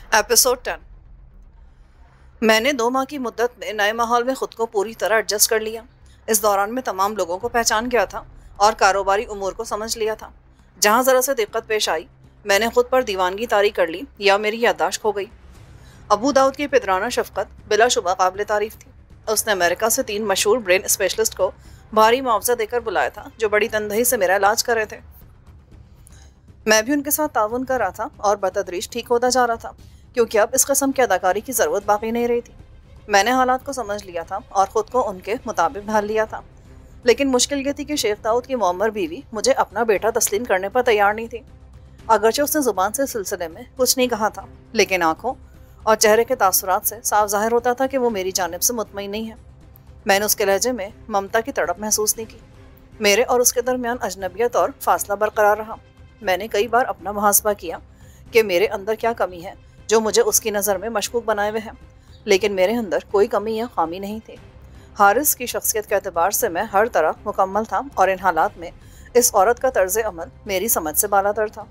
Episode 10। मैंने 2 माह की मुद्दत में नए माहौल में खुद को पूरी तरह एडजस्ट कर लिया। इस दौरान मैं तमाम लोगों को पहचान गया था और कारोबारी उमूर को समझ लिया था। जहाँ ज़रा से दिक्कत पेश आई, मैंने खुद पर दीवानगी तारी कर ली या मेरी याददाश्त खो गई। अबू दाऊद की पिदराना शफकत बिलाशुबा काबिल तारीफ थी। उसने अमेरिका से 3 मशहूर ब्रेन स्पेशलिस्ट को भारी मुआवजा देकर बुलाया था, जो बड़ी तनदही से मेरा इलाज कर रहे थे। मैं भी उनके साथ ताउन कर रहा था और बतदरीज ठीक होता जा रहा था, क्योंकि अब इस किस्म की अदाकारी की ज़रूरत बाकी नहीं रही थी। मैंने हालात को समझ लिया था और ख़ुद को उनके मुताबिक ढाल लिया था। लेकिन मुश्किल ये थी कि शेख दाऊद की मुअम्मर बीवी मुझे अपना बेटा तस्लीम करने पर तैयार नहीं थी। अगरचे उसने ज़ुबान से इस सिलसिले में कुछ नहीं कहा था, लेकिन आंखों और चेहरे के तासुरात से साफ ज़ाहिर होता था कि वो मेरी जानिब से मुतमईन नहीं है। मैंने उसके लहजे में ममता की तड़प महसूस नहीं की। मेरे और उसके दरमियान अजनबियत और फासला बरकरार रहा। मैंने कई बार अपना मुहासबा किया कि मेरे अंदर क्या कमी है जो मुझे उसकी नज़र में मशकूक बनाए हुए हैं, लेकिन मेरे अंदर कोई कमी या खामी नहीं थी। हारिस की शख्सियत के एतबार से मैं हर तरह मुकम्मल था और इन हालात में इस औरत का तर्ज अमल मेरी समझ से बालातर था।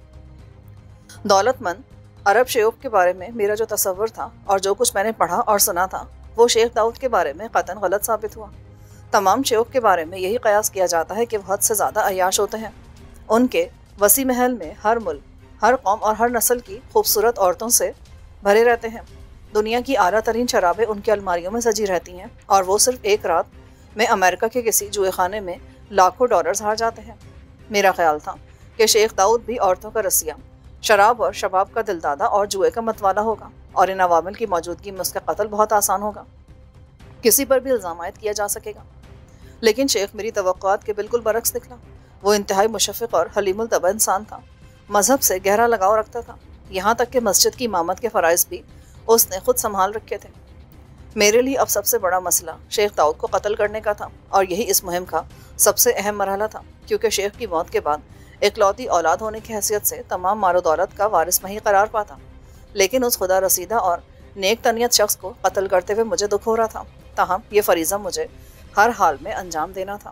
दौलतमंद अरब शेख के बारे में मेरा जो तसव्वुर था और जो कुछ मैंने पढ़ा और सुना था, वो शेख दाऊद के बारे में कतन गलत साबित हुआ। तमाम शेख के बारे में यही कयास किया जाता है कि वो हद से ज़्यादा अय्याश होते हैं। उनके वसी महल में हर मुल्क, हर कौम और हर नस्ल की खूबसूरत औरतों से भरे रहते हैं। दुनिया की आला तरीन शराबें उनकी अलमारियों में सजी रहती हैं और वो सिर्फ एक रात में अमेरिका के किसी जुए खाने में लाखों डॉलर्स हार जाते हैं। मेरा ख्याल था कि शेख दाऊद भी औरतों का रसिया, शराब और शबाब का दिलदादा और जुए का मतवाला होगा, और इन अवामिल की मौजूदगी में उसका कत्ल बहुत आसान होगा। किसी पर भी इल्ज़ाम आयद किया जा सकेगा। लेकिन शेख मेरी तवक्कुआत के बिल्कुल बरक्स निकला। वो इंतहाई मुशफ़िक़ और हलीमुल तबा इंसान था। मज़हब से गहरा लगाव रखता था, यहाँ तक कि मस्जिद की इमामत के फ़राइज़ भी उसने खुद संभाल रखे थे। मेरे लिए अब सबसे बड़ा मसला शेख दाऊद को कत्ल करने का था, और यही इस मुहिम का सबसे अहम मरहला था, क्योंकि शेख की मौत के बाद इकलौती औलाद होने की हैसियत से तमाम मारो दौलत का वारिस मैं ही करार पाता। लेकिन उस खुदा रसीदा और नेक तनीयत शख्स को कत्ल करते हुए मुझे दुख हो रहा था। ताहम ये फरीज़ा मुझे हर हाल में अंजाम देना था।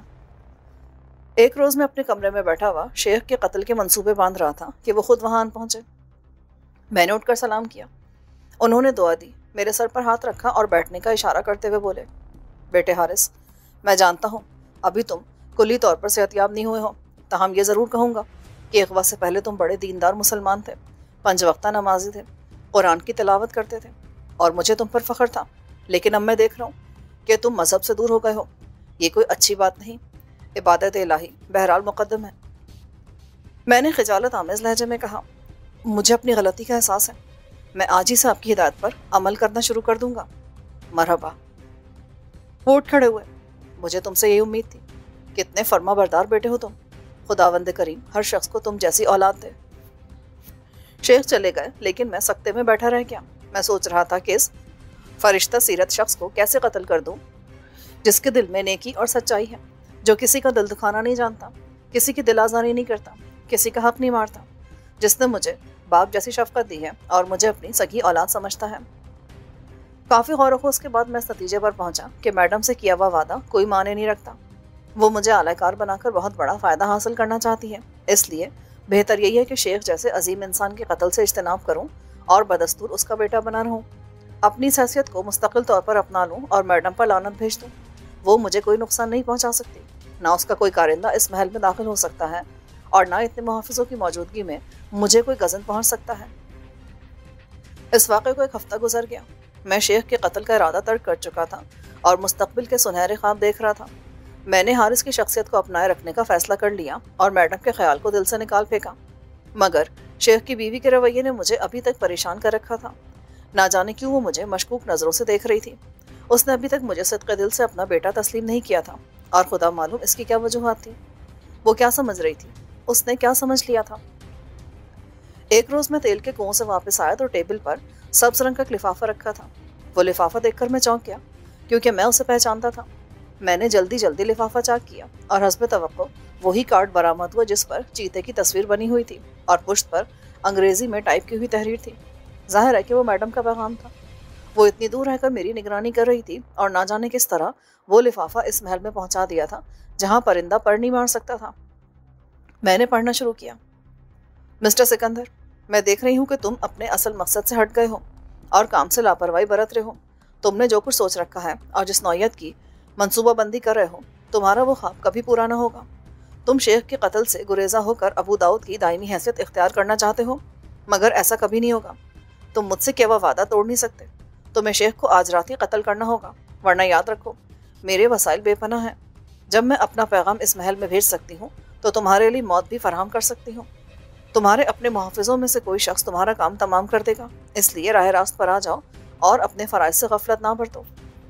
एक रोज़ मैं अपने कमरे में बैठा हुआ शेख के कत्ल के मंसूबे बांध रहा था कि वो खुद वहाँ आन पहुँचे। मैंने उठकर सलाम किया। उन्होंने दुआ दी, मेरे सर पर हाथ रखा और बैठने का इशारा करते हुए बोले, बेटे हारिस, मैं जानता हूँ अभी तुम कुल्ली तौर पर सेहतयाब नहीं हुए हो, ताहम ये ज़रूर कहूँगा कि एक वक्त से पहले तुम बड़े दीनदार मुसलमान थे, 5 वक्ता नमाजी थे, कुरान की तिलावत करते थे, और मुझे तुम पर फ़ख्र था। लेकिन अब मैं देख रहा हूँ कि तुम मज़हब से दूर हो गए हो। ये कोई अच्छी बात नहीं। इबादत इलाही बहरहाल मुक़द्दम है। मैंने खिजालत आमेज़ लहजे में कहा, मुझे अपनी गलती का एहसास है। मैं आज ही से आपकी हिदायत पर अमल करना शुरू कर दूंगा। मरहबा। वो उठ खड़े हुए। मुझे तुमसे यही उम्मीद थी। कितने फर्मा बरदार बेटे हो तुम। खुदावंद करीम हर शख्स को तुम जैसी औलाद दे। शेख चले गए, लेकिन मैं सख्ते में बैठा रह गया। मैं सोच रहा था कि इस फरिश्ता सीरत शख्स को कैसे कत्ल कर दूं, जिसके दिल में नेकी और सच्चाई है, जो किसी का दिल दुखाना नहीं जानता, किसी की दिल आज़ारी नहीं करता, किसी का हक नहीं मारता, जिसने मुझे बाप जैसी शफकत दी है और मुझे अपनी सगी औलाद समझता है। काफ़ी गौर व खोज के बाद मैं इस नतीजे पर पहुंचा कि मैडम से किया हुआ वादा कोई माने नहीं रखता। वो मुझे आलाकार बनाकर बहुत बड़ा फ़ायदा हासिल करना चाहती है। इसलिए बेहतर यही है कि शेख जैसे अजीम इंसान के कत्ल से इज्तनाब करूँ और बदस्तूर उसका बेटा बना रहूँ। अपनी हैसियत को मुस्तकिल तौर पर अपना लूँ और मैडम पर लानत भेज दूँ। वो मुझे कोई नुकसान नहीं पहुँचा सकती। ना उसका कोई कारिंदा इस महल में दाखिल हो सकता है, और ना इतने मुहाफिजों की मौजूदगी में मुझे कोई गज़न पहुँच सकता है। इस वाक़े को एक हफ्ता गुजर गया। मैं शेख के कत्ल का इरादा तर्क कर चुका था और मुस्तकबिल के सुनहरे ख्वाब देख रहा था। मैंने हारिस की शख्सियत को अपनाए रखने का फ़ैसला कर लिया और मैडम के ख्याल को दिल से निकाल फेंका। मगर शेख की बीवी के रवैये ने मुझे अभी तक परेशान कर रखा था। ना जाने क्यों वो मुझे मशकूक नज़रों से देख रही थी। उसने अभी तक मुझे सदक़े दिल से अपना बेटा तस्लीम नहीं किया था, और खुदा मालूम इसकी क्या वजूहात थी। वो क्या समझ रही थी, उसने क्या समझ लिया था। एक रोज़ मैं तेल के कुओं से वापस आया तो टेबल पर सब्ज़ रंग का लिफाफा रखा था। वो लिफाफा देखकर मैं चौंक गया, क्योंकि मैं उसे पहचानता था। मैंने जल्दी जल्दी लिफाफा चेक किया और हस्ब तवक्को वही कार्ड बरामद हुआ जिस पर चीते की तस्वीर बनी हुई थी और पुश्त पर अंग्रेज़ी में टाइप की हुई तहरीर थी। जाहिर है कि वो मैडम का पैगाम था। वो इतनी दूर रहकर मेरी निगरानी कर रही थी, और ना जाने किस तरह वो लिफाफा इस महल में पहुंचा दिया था जहां परिंदा पर नहीं मार सकता था। मैंने पढ़ना शुरू किया। मिस्टर सिकंदर, میں دیکھ رہی ہوں کہ تم اپنے اصل مقصد سے ہٹ گئے ہو اور کام سے لاپرواہی برت رہے ہو۔ تم نے جو کچھ سوچ رکھا ہے اور جس نوعیت کی منصوبہ بندی کر رہے ہو، تمہارا وہ خواب کبھی پورا نہ ہوگا۔ تم شیخ کے قتل سے گریزاں ہو کر ابو داؤد کی دائمی حیثیت اختیار کرنا چاہتے ہو، مگر ایسا کبھی نہیں ہوگا۔ تم مجھ سے کیا وہ وعدہ توڑ نہیں سکتے۔ تمہیں شیخ کو آج رات ہی قتل کرنا ہوگا، ورنہ یاد رکھو میرے وسائل بے پناہ ہیں۔ جب میں اپنا پیغام اس محل میں بھیج سکتی ہوں تو تمہارے لیے موت بھی فراہم کر سکتی ہوں۔ تمہارے اپنے محافظوں میں سے کوئی شخص تمہارا کام تمام کر دے گا، اس لیے راہ راست پر آ جاؤ اور اپنے فرائض سے غفلت نہ برتو۔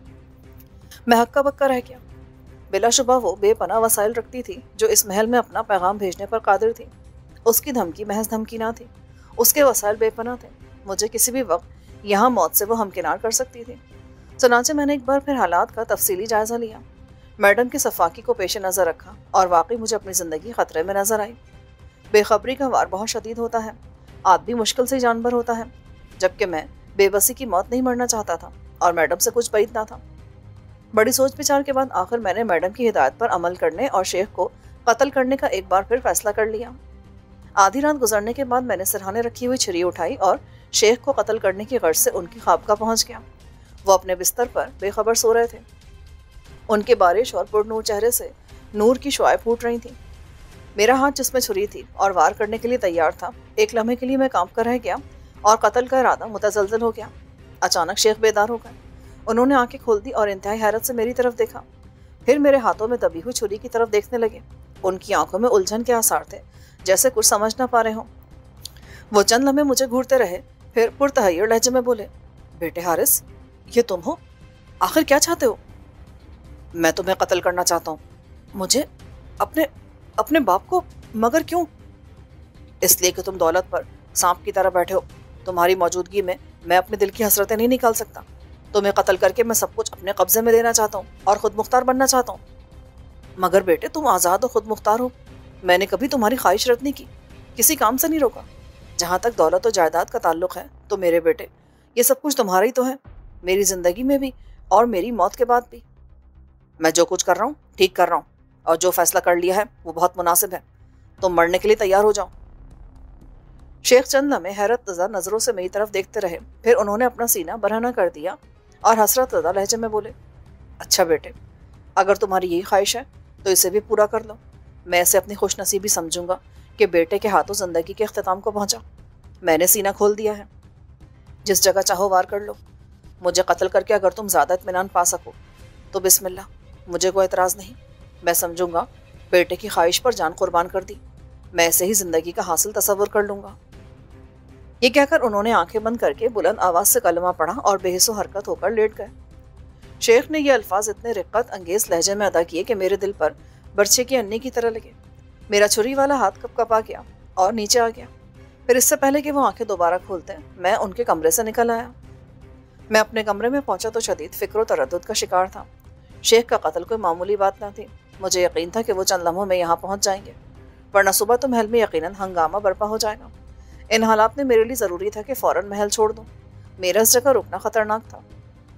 میں ہکا بکا رہ گیا۔ بلا شبہ وہ بے پناہ وسائل رکھتی تھی جو اس محل میں اپنا پیغام بھیجنے پر قادر تھی۔ اس کی دھمکی محض دھمکی نہ تھی، اس کے وسائل بے پناہ تھے۔ مجھے کسی بھی وقت یہاں موت سے وہ ہمکنار کر سکتی تھی۔ چنانچہ میں نے ایک بار پھر حالات کا تفصیلی جائزہ لیا، میڈم کی صفاقی کو پیش نظر رکھا اور واقعی مجھے اپنی زندگی خطرے میں نظر آئی۔ بے خبری کا وار بہت شدید ہوتا ہے، آدمی مشکل سے جانبر ہوتا ہے، جبکہ میں بے بسی کی موت نہیں مرنا چاہتا تھا اور میڈم سے کچھ بعید نہ تھا۔ بڑی سوچ بچار کے بعد آخر میں نے میڈم کی ہدایت پر عمل کرنے اور شیخ کو قتل کرنے کا ایک بار پھر فیصلہ کر لیا۔ آدھی رات گزرنے کے بعد میں نے سرہانے رکھی ہوئی چھری اٹھائی اور شیخ کو قتل کرنے کی غرض سے ان کی خوابگاہ پہنچ گیا۔ وہ اپنے بستر پر بے خبر سو رہے تھے۔ ان کے بارش اور پرنور چہرے سے نور کی شعائیں پھوٹ رہی تھیں۔ میرا ہاتھ جس میں چھری تھی اور وار کرنے کے لیے تیار تھا، ایک لمحے کے لیے میں کانپ کر رہ گیا اور قتل کا ارادہ متزلزل ہو گیا۔ اچانک شیخ بیدار ہو گئے۔ انہوں نے آنکھیں کھول دی اور انتہائی حیرت سے میری طرف دیکھا، پھر میرے ہاتھوں میں دبی ہوئی چھری کی طرف دیکھنے لگے۔ ان کی آنکھوں میں الجھن کے آثار تھے، جیسے کچھ سمجھ نہ پا رہے ہوں۔ وہ چند لمحے مجھے گھورتے رہے، پھر پرتحیر لہجے میں بولے، بیٹے حارث، یہ تم ہو؟ آخر کیا چاہتے ہو؟ میں تمہیں قتل کرنا چاہتا ہوں۔ مجھے؟ اپنے باپ کو؟ مگر کیوں؟ اس لیے کہ تم دولت پر سانپ کی طرح بیٹھے ہو۔ تمہاری موجودگی میں اپنے دل کی حسرتیں نہیں نکال سکتا۔ تمہیں قتل کر کے میں سب کچھ اپنے قبضے میں لینا چاہتا ہوں اور خود مختار بننا چاہتا ہوں۔ مگر بیٹے، تم آزاد و خود مختار ہو۔ میں نے کبھی تمہاری خواہش رد نہیں کی، کسی کام سے نہیں روکا۔ جہاں تک دولت و جائیداد کا تعلق ہے تو میرے بیٹے، یہ سب کچھ تمہارا ہی تو ہے، میری زندگی میں بھی اور میری موت کے بعد بھی۔ میں جو کچھ کر رہا ہوں ٹھیک کر رہا ہوں، اور جو فیصلہ کر لیا ہے وہ بہت مناسب ہے۔ تم مرنے کے لیے تیار ہو جاؤ۔ شیخ چند لمحے حیرت زدہ نظروں سے میری طرف دیکھتے رہے، پھر انہوں نے اپنا سینہ برہنہ کر دیا اور حسرت زدہ لہجے میں بولے، اچھا بیٹے، اگر تمہاری یہی خواہش ہے تو اسے بھی پورا کر لو۔ میں اسے اپنی خوش نصیبی سمجھوں گا کہ بیٹے کے ہاتھوں زندگی کے اختتام کو پہنچا۔ میں نے سینہ کھول دیا ہے، جس جگہ چاہو وار کر لو۔ مجھے قتل کر کے اگر تم زیادہ اطمینان پا سکو تو بسم اللہ، مجھے کوئی اعتراض نہیں۔ میں سمجھوں گا بیٹے کی خواہش پر جان قربان کر دی، میں اسے ہی زندگی کا حاصل تصور کر لوں گا۔ یہ کہہ کر انہوں نے آنکھیں بند کر کے بلند آواز سے کلمہ پڑھا اور بے حس و حرکت ہو کر لیٹ گئے۔ شیخ نے یہ الفاظ اتنے رقت انگیز لہجے میں ادا کیے کہ میرے دل پر برچھے کی انی کی طرح لگے۔ میرا چھری والا ہاتھ کپ کپا گیا اور نیچے آ گیا۔ پھر اس سے پہلے کہ وہ آنکھیں دوبارہ کھولتے میں ان کے کمرے سے نکل آیا۔ میں اپنے کمرے میں پہنچا تو شدید فکر و تردد کا شکار تھا۔ شیخ کا قتل کوئی معمولی بات نہ تھی۔ مجھے یقین تھا کہ وہ چند لمحوں میں یہاں پہنچ جائیں گے، ورنہ صبح تو محل میں یقیناً ہنگامہ برپا ہو جائے گا۔ ان حالات میں میرے لیے ضروری تھا کہ فوراً محل چھوڑ دوں۔ میرا اس جگہ رکنا خطرناک تھا۔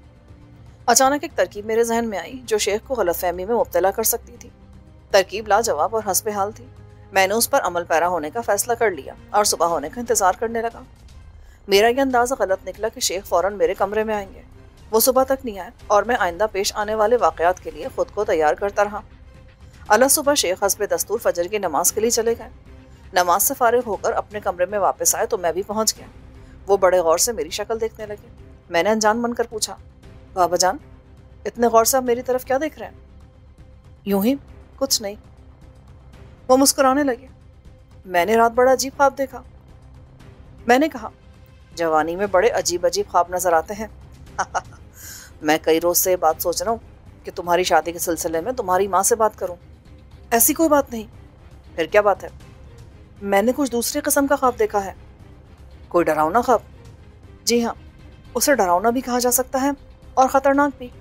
اچانک ایک ترکیب میرے ذہن میں آئی جو شیخ کو غلط فہمی میں مبتلا کر سکتی تھی۔ ترکیب لاجواب اور حسب حال تھی۔ میں نے اس پر عمل پیرا ہونے کا فیصلہ کر لیا اور صبح ہونے کا انتظار کرنے لگا۔ میرا یہ اندازہ غلط نکلا کہ شیخ فوراً میرے کمرے میں آئیں گے۔ وہ صبح تک نہیں آئے اور میں آئندہ پیش آنے والے واقعات کے لیے خود کو تیار کرتا رہا۔ اللہ صبح شیخ حسب دستور فجر کی نماز کے لیے چلے گئے۔ نماز سے فارغ ہو کر اپنے کمرے میں واپس آئے تو میں بھی پہنچ گیا۔ وہ بڑے غور سے میری شکل دیکھنے لگے۔ میں نے انجان بن کر پوچھا، بابا جان، اتنے غور سے آپ میری طرف کیا دیکھ رہے ہیں؟ یوں ہی، کچھ نہیں۔ وہ مسکرانے لگے۔ میں نے رات بڑا عجیب خواب دیکھا۔ میں نے کہا، جوانی میں بڑے عجیب عجیب خواب نظر آتے ہیں۔ میں کئی روز سے بات سوچ رہا ہوں کہ تمہاری شادی کے سلسلے میں تمہاری ماں سے بات کروں۔ ایسی کوئی بات نہیں۔ پھر کیا بات ہے؟ میں نے کچھ دوسری قسم کا خواب دیکھا ہے۔ کوئی ڈراؤنا خواب؟ جی ہاں، اسے ڈراؤنا بھی کہا جا سکتا ہے اور خطرناک بھی۔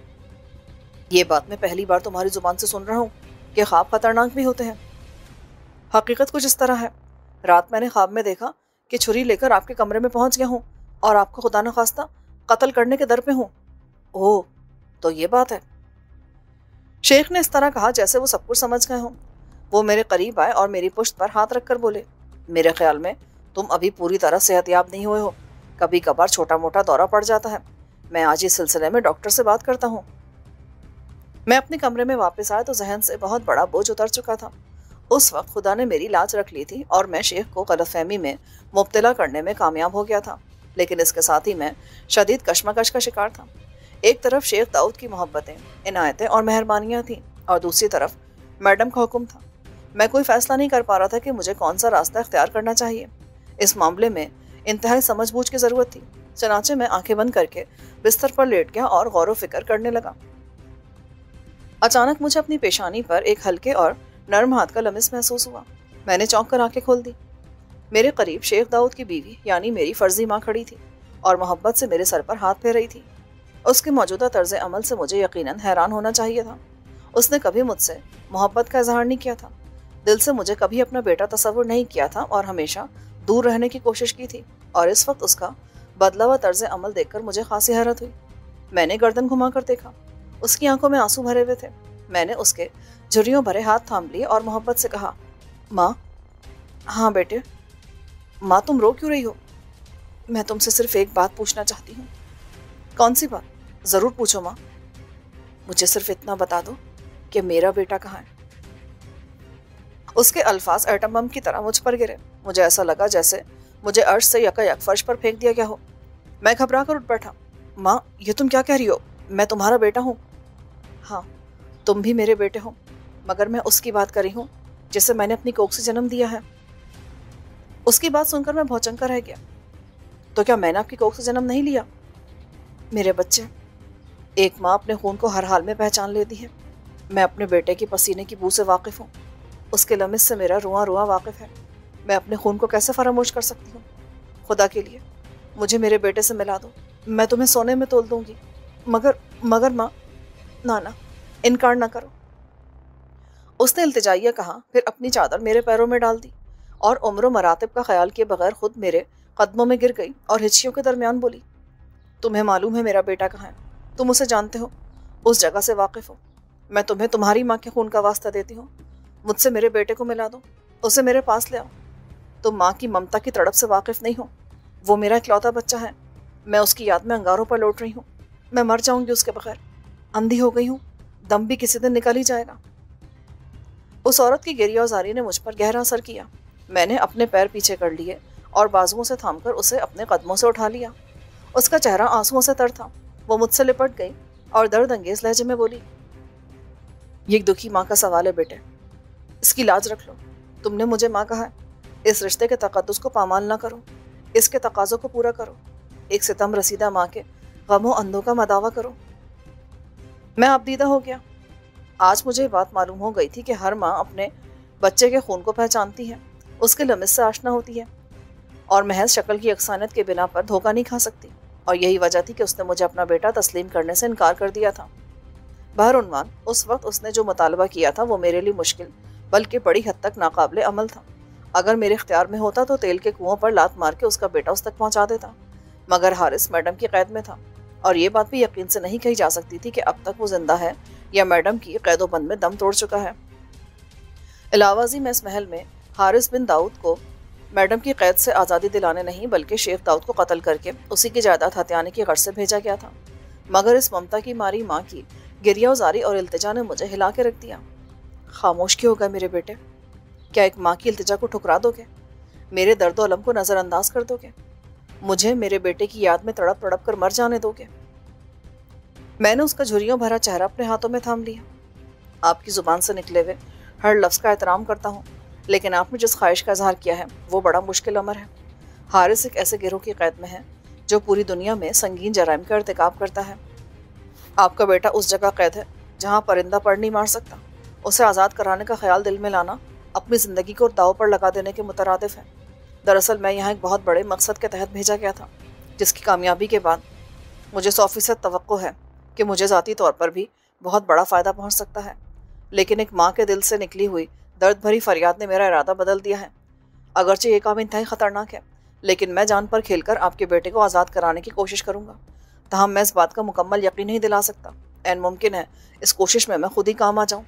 یہ بات میں پہلی بار تمہاری زبان سے سن رہا ہوں کہ خواب خطرناک بھی ہوتے ہیں۔ حقیقت کچھ اس طرح ہے۔ رات میں نے خواب میں دیکھا کہ چھری لے کر آپ کے کمرے میں پہنچ گیا ہوں اور آپ کو خدا نخواستہ قتل کرنے کے در پہ ہوں۔ اوہ، تو یہ بات ہے۔ شیخ نے اس طرح کہا جیسے وہ سب کچھ سمجھ گئے ہوں۔ وہ میرے قریب آئے اور میری پشت پر ہاتھ رکھ کر بولے، میرے خیال میں تم ابھی پوری طرح صحت یاب نہیں ہوئے ہو، کبھی کبھار چھوٹا موٹا دورہ پڑ جاتا ہے، میں آج اس سلسلے میں ڈاکٹر سے بات کرتا ہوں۔ میں اپنے کمرے میں واپس آیا تو ذہن سے بہت بڑا بوجھ اتر چکا تھا۔ اس وقت خدا نے میری لاج رکھ لی تھی اور میں شیخ کو غلط فہمی میں مبتلا کرنے میں کامیاب ہو گیا تھا، لیکن اس کے ساتھ ہی میں شدید کشمکش کا شکار تھا۔ ایک طرف شیخ داؤد کی محبتیں، عنایتیں اور مہربانیاں تھیں، اور دوسری طرف میڈم کا حکم تھا۔ میں کوئی فیصلہ نہیں کر پا رہا تھا کہ مجھے کون سا راستہ اختیار کرنا چاہیے۔ اس معاملے میں انتہائی سمجھ بوجھ کی ضرورت تھی، چنانچہ میں آنکھیں بند کر کے بستر پر لیٹ گیا اور غور و فکر کرنے لگا۔ اچانک مجھے اپنی پیشانی پر ایک ہلکے اور نرم ہاتھ کا لمس محسوس ہوا۔ میں نے چونک کر آنکھیں کھول دی۔ میرے قریب شیخ داؤد کی بیوی یعنی میری فرضی ماں کھڑی تھی اور محبت سے میرے سر پر ہاتھ پھیر رہی تھی۔ اس کے موجودہ طرز عمل سے مجھے یقیناً حیران ہونا چاہیے تھا۔ اس نے کبھی مجھ سے محبت کا اظہار نہیں کیا تھا، دل سے مجھے کبھی اپنا بیٹا تصور نہیں کیا تھا اور ہمیشہ دور رہنے کی کوشش کی تھی، اور اس وقت اس کا بدلا ہوا طرز عمل دیکھ کر مجھے خاصی حیرت ہوئی۔ میں نے گردن گھما کر دیکھا، اس کی آنکھوں میں آنسو بھرے ہوئے تھے۔ میں نے اس کے جھریوں بھرے ہاتھ تھام لیے اور محبت سے کہا، ماں۔ ہاں بیٹے۔ ماں تم رو کیوں رہی ہو؟ میں تم سے صرف ایک بات پوچھنا چاہتی ہوں۔ کون سی بات؟ ضرور پوچھو ماں۔ مجھے صرف اتنا بتا دو کہ میرا بیٹا کہاں ہے۔ اس کے الفاظ ایٹم بم کی طرح مجھ پر گرے۔ مجھے ایسا لگا جیسے مجھے عرش سے یکا یک فرش پر پھینک دیا گیا ہو۔ میں گھبرا کر اٹھ بیٹھا۔ ماں، یہ تم کیا کہہ رہی ہو؟ میں تمہارا بیٹا ہوں۔ ہاں، تم بھی میرے بیٹے ہو، مگر میں اس کی بات کر رہی ہوں جسے میں نے اپنی کوکھ سے جنم دیا ہے۔ اس کی بات سن کر میں بھونچنکا رہ گیا۔ تو کیا میں نے آپ کی کوکھ سے جنم نہیں لیا؟ میرے بچے، ایک ماں اپنے خون کو ہر حال میں پہچان لیتی ہے۔ میں اپنے بیٹے کی پسینے کی بو سے واقف ہوں، اس کے لمس سے میرا رواں رواں واقف ہے۔ میں اپنے خون کو کیسے فراموش کر سکتی ہوں؟ خدا کے لیے مجھے میرے بیٹے سے ملا دو، میں تمہیں سونے میں تول دوں گی۔ مگر ماں، نانا، انکار نہ کرو۔ اس نے التجائیہ کہا، پھر اپنی چادر میرے پیروں میں ڈال دی اور عمر و مراتب کا خیال کیے بغیر خود میرے قدموں میں گر گئی اور ہچکیوں کے درمیان بولی، تمہیں معلوم ہے میرا بیٹا کہاں ہے، تم اسے جانتے ہو، اس جگہ سے واقف ہو۔ میں تمہیں تمہاری ماں کے خون کا واسطہ دیتی ہوں، مجھ سے میرے بیٹے کو ملا دو، اسے میرے پاس لے آؤ۔ تم ماں کی ممتا کی تڑپ سے واقف نہیں ہو، وہ میرا اکلوتا بچہ ہے، میں اس کی یاد میں انگاروں پر لوٹ رہی ہوں، میں مر جاؤں گی اس کے بغیر، اندھی ہو گئی ہوں، دم بھی کسی دن نکل ہی جائے گا۔ اس عورت کی گریہ زاری نے مجھ پر گہرا اثر کیا۔ میں نے اپنے پیر پیچھے کر لیے اور بازوؤں سے تھام کر اسے اپنے قدموں سے اٹھا لیا۔ اس کا چہرہ آنسوؤں سے تر تھا۔ وہ مجھ سے لپٹ گئی اور درد انگیز لہجے میں بولی، یہ ایک دکھی ماں کا سوال ہے بیٹے، اس کی لاج رکھ لو۔ تم نے مجھے ماں کہا ہے، اس رشتے کے تقدس کو پامال نہ کرو، اس کے تقاضوں کو پورا کرو، ایک ستم رسیدہ ماں کے غموں اندوں کا مداوع کرو۔ میں ابدیدہ ہو گیا۔ آج مجھے بات معلوم ہو گئی تھی کہ ہر ماں اپنے بچے کے خون کو پہچانتی ہے، اس کے لمس سے آشنا ہوتی ہے اور محض شکل کی یکسانیت کے بنا پر دھوکہ نہیں کھا سکتی، اور یہی وجہ تھی کہ اس نے مجھے اپنا بیٹا تسلیم کرنے سے انکار کر دیا تھا۔ بہرعنوان اس وقت اس نے جو مطالبہ کیا تھا وہ میرے لیے مشکل بلکہ بڑی حد تک ناقابل عمل تھا۔ اگر میرے اختیار میں ہوتا تو تیل کے کنووں پر لات مار کے اس کا بیٹا اس تک پہنچا دیتا، مگر حارث میڈم کی قید میں تھا، اور یہ بات بھی یقین سے نہیں کہی جا سکتی تھی کہ اب تک وہ زندہ ہے یا میڈم کی قید و بند میں دم توڑ چکا ہے۔ علاوہ ازیں میں اس محل میں حارث بن داؤد کو میڈم کی قید سے آزادی دلانے نہیں بلکہ شیخ داؤد کو قتل کر کے اسی کی جائیداد ہتھیانے کی غرض سے بھیجا گیا تھا، مگر اس ممتا کی ماری ماں کی گریہ وزاری اور التجا نے مجھے ہلا کے رکھ دیا۔ خاموش کیوں ہو گئے میرے بیٹے؟ کیا ایک ماں کی التجا کو ٹھکرا دو گے؟ میرے درد و الم کو نظر انداز کر دو گے؟ مجھے میرے بیٹے کی یاد میں تڑپ تڑپ کر مر جانے دو گے؟ میں نے اس کا جھریوں بھرا چہرہ اپنے ہاتھوں میں تھام لیا۔ آپ کی زبان سے نکلے ہوئے ہر لفظ کا احترام کرتا ہوں، لیکن آپ نے جس خواہش کا اظہار کیا ہے وہ بڑا مشکل امر ہے۔ حارث ایک ایسے گروہ کی قید میں ہے جو پوری دنیا میں سنگین جرائم کا ارتکاب کرتا ہے۔ آپ کا بیٹا اس جگہ قید ہے جہاں پرندہ پر نہیں مار سکتا۔ اسے آزاد کرانے کا خیال دل میں لانا اپنی زندگی کو داؤ پر لگا دینے کے مترادف ہے۔ دراصل میں یہاں ایک بہت بڑے مقصد کے تحت بھیجا گیا تھا، جس کی کامیابی کے بعد مجھے 100% توقع ہے کہ مجھے ذاتی طور پر بھی بہت بڑا فائدہ پہنچ سکتا ہے، لیکن ایک ماں کے دل سے نکلی ہوئی درد بھری فریاد نے میرا ارادہ بدل دیا ہے۔ اگرچہ یہ کام انتہائی خطرناک ہے، لیکن میں جان پر کھیل کر آپ کے بیٹے کو آزاد کرانے کی کوشش کروں گا، تاہم میں اس بات کا مکمل یقین نہیں دلا سکتا۔ عین ممکن ہے اس کوشش میں خود ہی کام آ جاؤں۔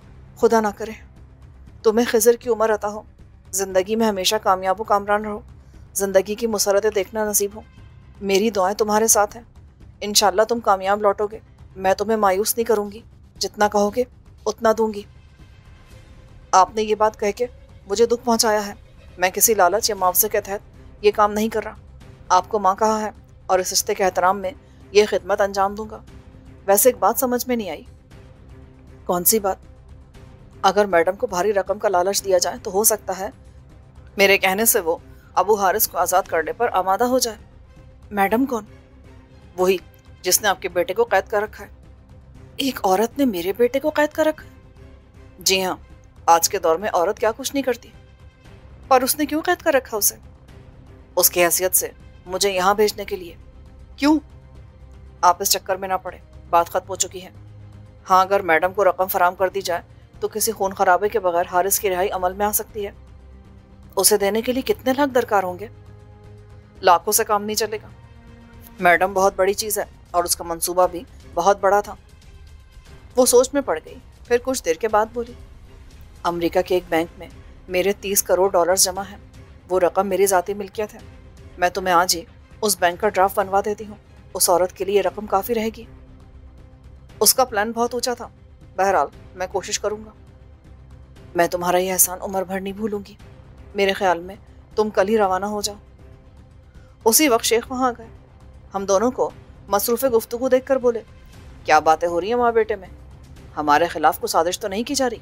خدا نہ کرے تمہیں خضر کی عمر عطا ہو، زندگی میں ہمیشہ کامیاب و کامران رہو، زندگی کی مسرتیں دیکھنا نصیب ہو۔ میری دعائیں تمہارے ساتھ ہیں، انشاءاللہ تم کامیاب لوٹو گے۔ میں تمہیں مایوس نہیں کروں گی، جتنا کہو گے اتنا دوں گی۔ آپ نے یہ بات کہہ کے مجھے دکھ پہنچایا ہے۔ میں کسی لالچ یا معاوضے کے تحت یہ کام نہیں کر رہا۔ آپ کو ماں کہا ہے اور اس رشتے کے احترام میں یہ خدمت انجام دوں گا۔ ویسے ایک بات سمجھ میں نہیں آئی۔ کون سی بات؟ اگر میڈم کو بھاری رقم کا لالچ دیا جائے تو ہو سکتا ہے میرے کہنے سے وہ ابو حارث کو آزاد کرنے پر آمادہ ہو جائے۔ میڈم کون؟ وہی جس نے آپ کے بیٹے کو قید کر رکھا ہے۔ ایک عورت نے میرے بیٹے کو قید کر رکھا ہے؟ جی ہاں، آج کے دور میں عورت کیا کچھ نہیں کرتی۔ پر اس نے کیوں قید کر رکھا اسے؟ اس کی حیثیت سے مجھے یہاں بھیجنے کے لیے۔ کیوں؟ آپ اس چکر میں نہ پڑے، بات ختم ہو چکی ہے۔ ہاں، اگر میڈم کو رقم فراہم کر دی جائے تو کسی خون خرابے کے بغیر حارث کی رہائی عمل میں آ سکتی ہے۔ اسے دینے کے لیے کتنے لاکھ درکار ہوں گے؟ لاکھوں سے کام نہیں چلے گا۔ میڈم بہت بڑی چیز ہے اور اس کا منصوبہ بھی بہت بڑا تھا۔ وہ سوچ میں پڑ گئی، پھر کچھ دیر کے بعد بولی، امریکہ کے ایک بینک میں میرے 30 کروڑ ڈالرز جمع ہیں۔ وہ رقم میری ذاتی ملکیت ہے۔ میں تمہیں آج ہی اس بینک کا ڈرافٹ بنوا دیتی ہوں۔ اس عورت کے لیے یہ رقم کافی رہے گی۔ اس کا پلان بہت اونچا تھا۔ بہرحال میں کوشش کروں گا۔ میں تمہارا یہ احسان عمر بھر نہیں بھولوں گی۔ میرے خیال میں تم کل ہی روانہ ہو جاؤ۔ اسی وقت شیخ وہاں گئے۔ ہم دونوں کو مصروف گفتگو دیکھ کر بولے، کیا باتیں ہو رہی ہیں ماں بیٹے میں؟ ہمارے خلاف کوئی سازش تو نہیں کی جا رہی؟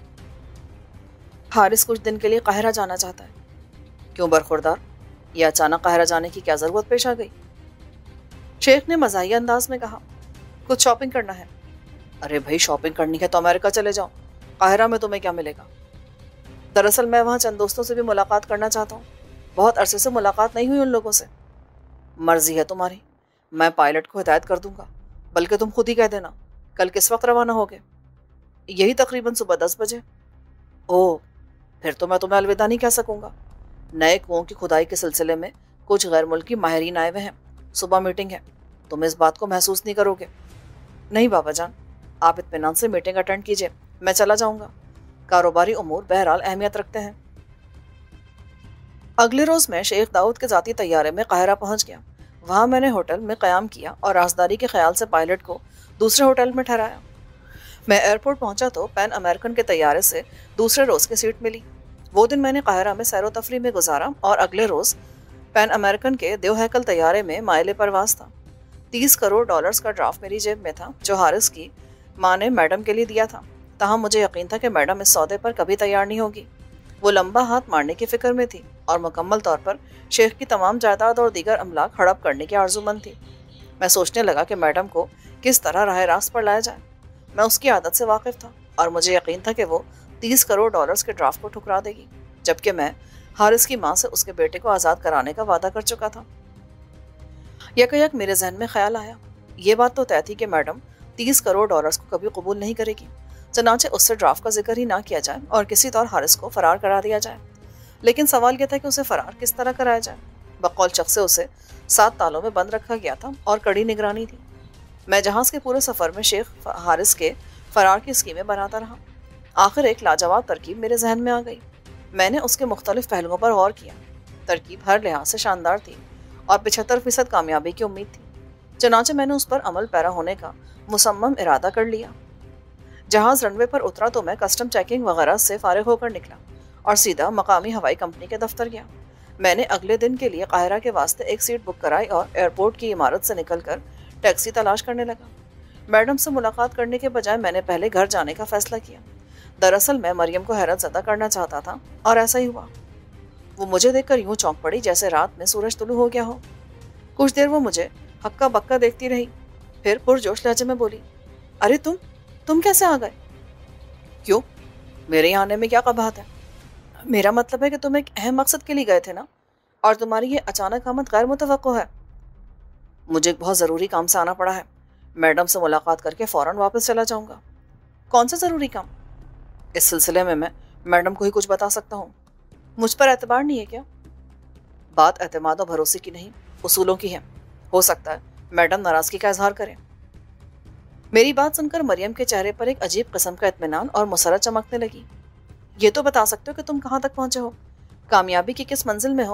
حارث کچھ دن کے لیے قاہرہ جانا چاہتا ہے۔ کیوں برخوردار؟ یہ اچانک قاہرہ جانے کی کیا ضرورت پیش آ گئی؟ شیخ نے مزاحیہ انداز میں کہا، کچھ شاپنگ کرنا ہے۔ ارے بھائی، شاپنگ کرنی ہے تو امریکہ چلے جاؤ، قاہرہ میں تمہیں کیا ملے گا؟ دراصل میں وہاں چند دوستوں سے بھی ملاقات کرنا چاہتا ہوں۔ بہت عرصے سے ملاقات نہیں ہوئی ان لوگوں سے۔ مرضی ہے تمہاری، میں پائلٹ کو ہدایت کر دوں گا، بلکہ تم خود ہی کہہ دینا کل کس وقت روانہ ہوگے؟ یہی تقریباً صبح 10 بجے۔ اوہ، پھر تو میں تمہیں الوداع نہیں کہہ سکوں گا۔ نئے کنوؤں کی کھدائی کے سلسلے میں کچھ غیر ملکی ماہرین آئے ہوئے ہیں۔ صبح میٹنگ ہے، تم اس بات کو محسوس نہیں کرو گے؟ نہیں بابا جان، آپ اطمینان سے میٹنگ اٹینڈ کیجئے، میں چلا جاؤں گا۔ کاروباری امور بہرحال اہمیت رکھتے ہیں۔ اگلے روز میں شیخ داؤد کے ذاتی طیارے میں قاہرہ پہنچ گیا۔ وہاں میں نے ہوٹل میں قیام کیا اور رازداری کے خیال سے پائلٹ کو دوسرے ہوٹل میں ٹھہرایا۔ میں ایئرپورٹ پہنچا تو پین امریکن کے طیارے سے دوسرے روز کی سیٹ ملی۔ وہ دن میں نے قاہرہ میں سیر و تفریح میں گزارا اور اگلے روز پین امریکن کے دیو ہیکل طیارے میں مائل پرواز تھا۔ 30 کروڑ ڈالرز کا ڈرافٹ میری جیب میں تھا جو حارث کی ماں نے میڈم کے لیے دیا تھا۔ تاہم مجھے یقین تھا کہ میڈم اس سودے پر کبھی تیار نہیں ہوگی۔ وہ لمبا ہاتھ مارنے کی فکر میں تھی اور مکمل طور پر شیخ کی تمام جائیداد اور دیگر املاک ہڑپ کرنے کی آرزو مند تھی۔ میں سوچنے لگا کہ میڈم کو کس طرح راہ راست پر لایا جائے۔ میں اس کی عادت سے واقف تھا اور مجھے یقین تھا کہ وہ 30 کروڑ ڈالرز کے ڈرافٹ کو ٹھکرا دے گی، جبکہ میں حارث کی ماں سے اس کے بیٹے کو آزاد کرانے کا وعدہ کر چکا تھا۔ یک میرے ذہن میں خیال آیا، یہ بات تو طے تھی کہ میڈم 30 کروڑ ڈالرز کو کبھی قبول نہیں کرے گی، چنانچہ اس سے ڈرافٹ کا ذکر ہی نہ کیا جائے اور کسی طور حارث کو فرار کرا دیا جائے۔ لیکن سوال یہ تھا کہ اسے فرار کس طرح کرایا جائے۔ بقول شخص سے اسے 7 تالوں میں بند رکھا گیا تھا اور کڑی نگرانی تھی۔ میں جہاز کے پورے سفر میں شیخ حارث کے فرار کی اسکیمیں بناتا رہا۔ آخر ایک لاجواب ترکیب میرے ذہن میں آ گئی۔ میں نے اس کے مختلف پہلوؤں پر غور کیا۔ ترکیب ہر لحاظ سے شاندار تھی اور 75% کامیابی کی امید تھی۔ چنانچہ میں نے اس پر عمل پیرا ہونے کا مصمم ارادہ کر لیا۔ جہاز رن وے پر اترا تو میں کسٹم چیکنگ وغیرہ سے فارغ ہو کر نکلا اور سیدھا مقامی ہوائی کمپنی کے دفتر گیا۔ میں نے اگلے دن کے لیے قاہرہ کے واسطے ایک سیٹ بک کرائی اور ایئرپورٹ کی عمارت سے نکل کر ٹیکسی تلاش کرنے لگا۔ میڈم سے ملاقات کرنے کے بجائے میں نے پہلے گھر جانے کا فیصلہ کیا۔ دراصل میں مریم کو حیرت زدہ کرنا چاہتا تھا اور ایسا ہی ہوا۔ وہ مجھے دیکھ کر یوں چونک پڑی جیسے رات میں سورج طلوع ہو گیا ہو۔ کچھ دیر وہ مجھے ہکا بکا دیکھتی رہی، پھر پرجوش لہجے میں بولی، ارے تم کیسے آ گئے؟ کیوں؟ میرے یہاں آنے میں کیا قباحت ہے؟ میرا مطلب ہے کہ تم ایک اہم مقصد کے لیے گئے تھے نا، اور تمہاری یہ اچانک آمد غیر متوقع ہے۔ مجھے ایک بہت ضروری کام سے آنا پڑا ہے۔ میڈم سے ملاقات کر کے فوراً واپس چلا جاؤں گا۔ کون سا ضروری کام؟ اس سلسلے میں میڈم کو ہی کچھ بتا سکتا ہوں۔ مجھ پر اعتبار نہیں ہے کیا؟ بات اعتماد و بھروسے کی نہیں، اصولوں کی ہے۔ ہو سکتا ہے میڈم ناراضگی کا اظہار کریں۔ میری بات سن کر مریم کے چہرے پر ایک عجیب قسم کا اطمینان اور مسرت چمکنے لگی۔ یہ تو بتا سکتے ہو کہ تم کہاں تک پہنچے ہو، کامیابی کی کس منزل میں ہو؟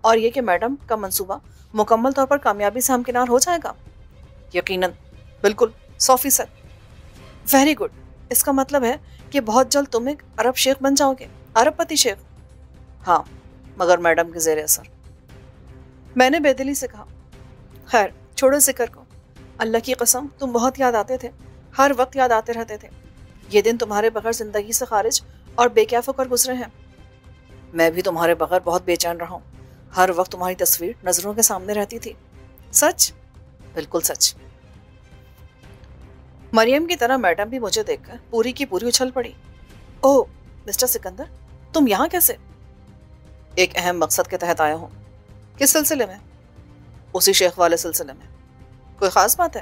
اور یہ کہ میڈم کا منصوبہ مکمل طور پر کامیابی سے ہمکنار ہو جائے گا؟ یقیناً، بالکل 100%۔ ویری گڈ، اس کا مطلب ہے کہ بہت جلد تم ایک عرب شیخ بن جاؤ گے، عرب پتی شیخ۔ ہاں، مگر میڈم کے زیر اثر۔ میں نے بے دلی سے کہا، خیر چھوڑو ذکر کو، اللہ کی قسم تم بہت یاد آتے تھے، ہر وقت یاد آتے رہتے تھے۔ یہ دن تمہارے بغیر زندگی سے خارج اور بے کیف ہو کر گزرے ہیں۔ میں بھی تمہارے بغیر بہت بے چین رہا ہوں، ہر وقت تمہاری تصویر نظروں کے سامنے رہتی تھی۔ سچ؟ بالکل سچ۔ مریم کی طرح میڈم بھی مجھے دیکھ کر پوری کی پوری اچھل پڑی۔ اوہ مسٹر سکندر، تم یہاں کیسے؟ ایک اہم مقصد کے تحت آیا ہوں۔ کس سلسلے میں؟ اسی شیخ والے سلسلے میں۔ کوئی خاص بات ہے؟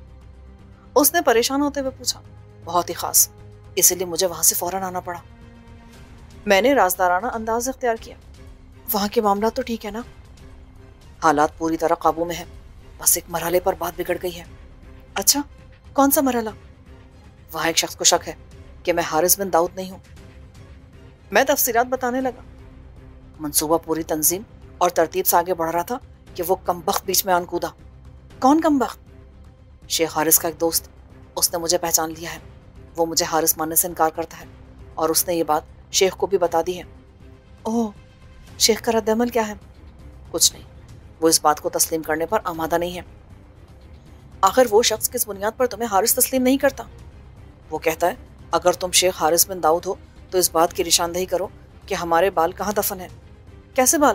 اس نے پریشان ہوتے ہوئے پوچھا۔ بہت ہی خاص، اسی لیے مجھے وہاں سے فوراً آنا پڑا۔ میں نے رازدارانہ انداز اختیار کیا۔ وہاں کے معاملات تو ٹھیک ہے نا؟ حالات پوری طرح قابو میں ہیں، بس ایک مرحلے پر بات بگڑ گئی ہے۔ اچھا، کون سا مرحلہ؟ وہاں ایک شخص کو شک ہے کہ میں حارث بن داؤد نہیں ہوں۔ میں تفصیلات بتانے لگا۔ منصوبہ پوری تنظیم اور ترتیب سے آگے بڑھ رہا تھا کہ وہ کمبخت بیچ میں آن کودا۔ کون کمبخت؟ شیخ حارث کا ایک دوست، اس نے مجھے پہچان لیا ہے۔ وہ مجھے حارث ماننے سے انکار کرتا ہے اور اس نے یہ بات شیخ کو بھی بتا دی ہے۔ اوہ، شیخ کا رد عمل کیا ہے؟ کچھ نہیں، وہ اس بات کو تسلیم کرنے پر آمادہ نہیں ہے۔ آخر وہ شخص کس بنیاد پر تمہیں حارث تسلیم نہیں کرتا؟ وہ کہتا ہے اگر تم شیخ حارث بن داؤد ہو تو اس بات کی نشاندہی کرو کہ ہمارے بال کہاں دفن ہیں۔ کیسے بال؟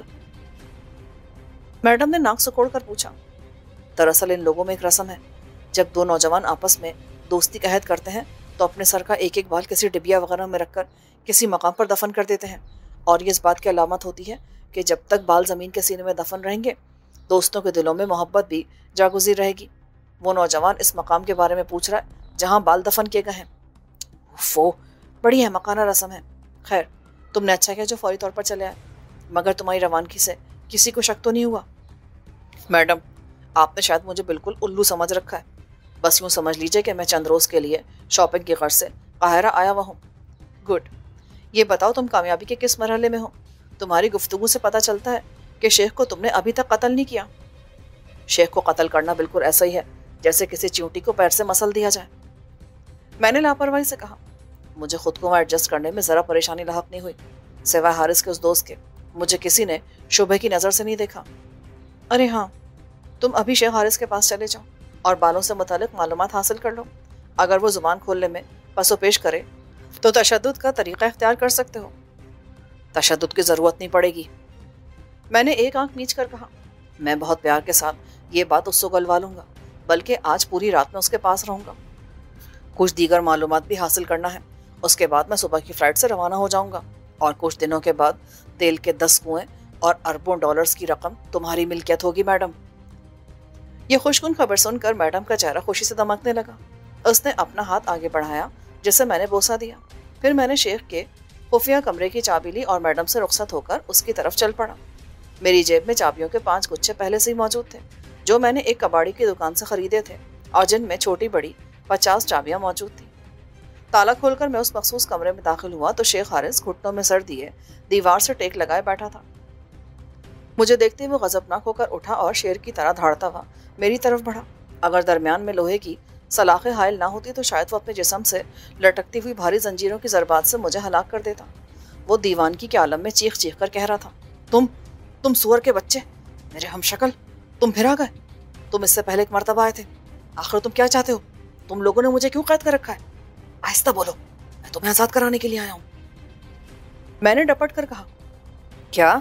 میڈم نے ناک سکوڑ کر پوچھا۔ دراصل ان لوگوں میں ایک رسم ہے، جب دو نوجوان آپس میں دوستی کا عہد کرتے ہیں تو اپنے سر کا ایک ایک بال کسی ڈبیا وغیرہ میں رکھ کر کسی مقام پر دفن کر دیتے ہیں، اور یہ اس بات کی علامت ہوتی ہے کہ جب تک بال زمین کے سینے میں دفن رہیں گے دوستوں کے دلوں میں محبت بھی جاگزیر رہے گی۔ وہ نوجوان اس مقام کے بارے میں پوچھ رہا ہے جہاں بال دفن کیے گئے ہیں۔ وہ بڑی احمقانہ رسم ہے۔ خیر، تم نے اچھا کیا جو فوری طور پر چلے آئے، مگر تمہاری روانگی سے کسی کو شک تو نہیں ہوا؟ میڈم، آپ نے شاید مجھے بالکل الو سمجھ رکھا ہے۔ بس یوں سمجھ لیجئے کہ میں چند روز کے لیے شاپنگ کی غرض سے قاہرہ آیا ہوا ہوں۔ گڈ، یہ بتاؤ تم کامیابی کے کس مرحلے میں ہو؟ تمہاری گفتگو سے پتہ چلتا ہے کہ شیخ کو تم نے ابھی تک قتل نہیں کیا۔ شیخ کو قتل کرنا بالکل ایسا ہی ہے جیسے کسی چیونٹی کو پیر سے مسل دیا جائے۔ میں نے لاپرواہی سے کہا۔ مجھے خود کو وہاں ایڈجسٹ کرنے میں ذرا پریشانی لاحق نہیں ہوئی، سوائے حارث کے اس دوست کے۔ مجھے کسی نے شبہ کی نظر سے نہیں دیکھا۔ ارے ہاں، تم ابھی شیخ حارث کے پاس چلے جاؤ اور بالوں سے متعلق معلومات حاصل کر لو۔ اگر وہ زبان کھولنے میں پس و پیش کرے تو تشدد کا طریقہ اختیار کر سکتے ہو۔ تشدد کی ضرورت نہیں پڑے گی، میں نے ایک آنکھ میچ کر کہا۔ میں بہت پیار کے ساتھ یہ بات اس سے گلوا لوں گا، بلکہ آج پوری رات میں اس کے پاس رہوں گا۔ کچھ دیگر معلومات بھی حاصل کرنا ہے، اس کے بعد میں صبح کی فلائٹ سے روانہ ہو جاؤں گا، اور کچھ دنوں کے بعد تیل کے 10 کنویں اور اربوں ڈالرز کی رقم تمہاری ملکیت ہوگی میڈم۔ یہ خوشگوار خبر سن کر میڈم کا چہرہ خوشی سے دمکنے لگا۔ اس نے اپنا ہاتھ آگے بڑھایا جسے میں نے بوسہ دیا۔ پھر میں نے شیخ کے خفیہ کمرے کی چابی لی اور میڈم سے رخصت ہو کر اس کی طرف چل پڑا۔ میری جیب میں چابیوں کے 5 گچھے پہلے سے ہی موجود تھے، جو میں نے ایک کباڑی کی دکان سے خریدے تھے، اور جن میں چھوٹی بڑی 50 چابیاں موجود تھیں۔ تالا کھول کر میں اس مخصوص کمرے میں داخل ہوا تو شیخ حارث گھٹنوں میں سر دیے دیوار سے ٹیک لگائے بیٹھا تھا۔ مجھے دیکھتے ہوئے غضبناک ہو کر اٹھا اور شیر کی طرح دھاڑتا ہوا میری طرف بڑھا۔ اگر درمیان میں لوہے کی سلاخیں حائل نہ ہوتی تو شاید وہ اپنے جسم سے لٹکتی ہوئی بھاری زنجیروں کی ضربات سے مجھے ہلاک کر دیتا۔ وہ دیوانگی کے عالم میں چیخ چیخ کر کہہ رہا تھا، تم سور کے بچے، میرے ہم شکل، تم پھر آ گئے؟ تم اس سے پہلے ایک مرتبہ آئے تھے، آخر تم کیا چاہتے ہو؟ تم لوگوں نے مجھے کیوں قید کر رکھا ہے؟ آہستہ بولو، میں تمہیں آزاد کرانے کے لیے آیا ہوں۔ میں نے ڈپٹ کر کہا، کیا؟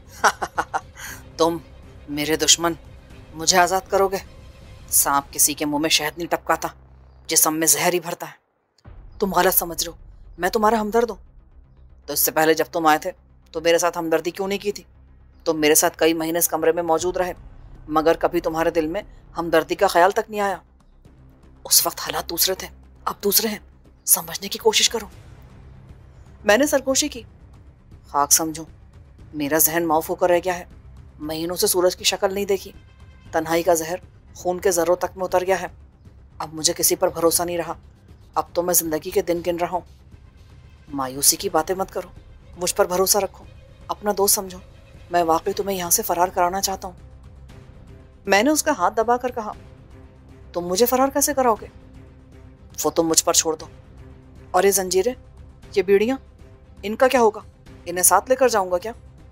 تم میرے دشمن مجھے آزاد کرو گے؟ سانپ کسی کے منہ میں شہد نہیں ٹپکاتا، جسم میں زہر ہی بھرتا ہے۔ تم غلط سمجھ رہے ہو، میں تمہارا ہمدرد ہوں۔ تو اس سے پہلے جب تم آئے تھے تو میرے ساتھ ہمدردی کیوں نہیں کی تھی؟ تم میرے ساتھ کئی مہینے اس کمرے میں موجود رہے، مگر کبھی تمہارے دل میں ہمدردی کا خیال تک نہیں آیا۔ اس وقت حالات دوسرے تھے، اب دوسرے ہیں، سمجھنے کی کوشش کرو۔ میں نے سرگوشی کی۔ خاک سمجھوں، میرا ذہن معاف ہو کر رہ گیا ہے، مہینوں سے سورج کی شکل نہیں دیکھی، تنہائی کا زہر خون کے ذروں تک میں اتر گیا ہے۔ اب مجھے کسی پر بھروسہ نہیں رہا، اب تو میں زندگی کے دن گن رہا ہوں۔ مایوسی کی باتیں مت کرو، مجھ پر بھروسہ رکھو، اپنا دوست سمجھو۔ میں واقعی تمہیں یہاں سے فرار کرانا چاہتا ہوں۔ میں نے اس کا ہاتھ دبا کر کہا، تم مجھے فرار کیسے کراؤ گے؟ وہ تم مجھ پر چھوڑ دو۔ اور یہ زنجیریں، یہ بیڑیاں، ان کا کیا ہوگا؟ انہیں ساتھ لے کر جاؤں گا کیا؟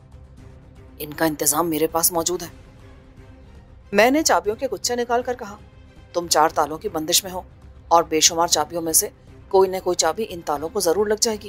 ان کا انتظام میرے پاس موجود ہے۔ میں نے چابیوں کے گچھے نکال کر کہا، تم 4 تالوں کی بندش میں ہو اور بے شمار چابیوں میں سے کوئی نہ کوئی چابی ان تالوں کو ضرور لگ جائے گی۔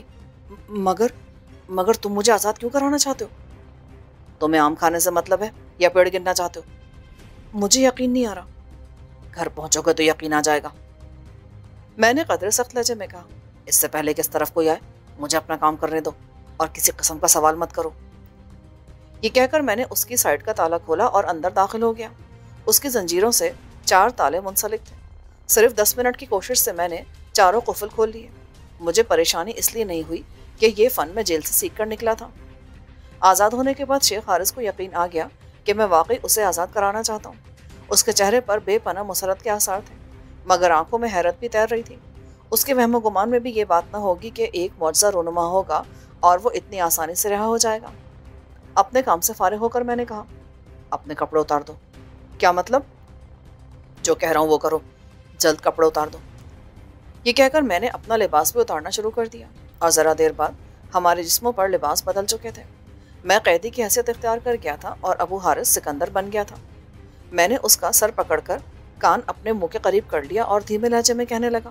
مگر تم مجھے آزاد کیوں کرانا چاہتے ہو؟ تمہیں آم کھانے سے مطلب ہے یا پیڑ گرنا چاہتے ہو؟ مجھے یقین نہیں آ رہا۔ گھر پہنچو گے تو یقین آ جائے گا۔ میں نے قدرے سخت لہجے میں کہا، اس سے پہلے کہ اس طرف کوئی آئے مجھے اپنا کام کرنے دو اور کسی قسم کا سوال مت کرو۔ یہ کہہ کر میں نے اس کی سائڈ کا تالا کھولا اور اندر داخل ہو گیا۔ اس کی زنجیروں سے 4 تالے منسلک تھے۔ صرف 10 منٹ کی کوشش سے میں نے چاروں قفل کھول لیے۔ مجھے پریشانی اس لیے نہیں ہوئی کہ یہ فن میں جیل سے سیکھ کر نکلا تھا۔ آزاد ہونے کے بعد شیخ حارث کو یقین آ گیا کہ میں واقعی اسے آزاد کرانا چاہتا ہوں۔ اس کے چہرے پر بے پناہ مسرت کے آثار تھے، مگر آنکھوں میں حیرت بھی تیر رہی تھی۔ اس کے وہم و گمان میں بھی یہ بات نہ ہوگی کہ ایک معجزہ رونما ہوگا اور وہ اتنی آسانی سے رہا ہو جائے گا۔ اپنے کام سے فارغ ہو کر میں نے کہا، اپنے کپڑے اتار دو۔ کیا مطلب؟ جو کہہ رہا ہوں وہ کرو، جلد کپڑے اتار دو۔ یہ کہہ کر میں نے اپنا لباس بھی اتارنا شروع کر دیا اور ذرا دیر بعد ہمارے جسموں پر لباس بدل چکے تھے۔ میں قیدی کی حیثیت اختیار کر گیا تھا اور ابو حارث سکندر بن گیا تھا۔ میں نے اس کا سر پکڑ کر کان اپنے منہ کے قریب کر لیا اور دھیمے لہجے میں کہنے لگا،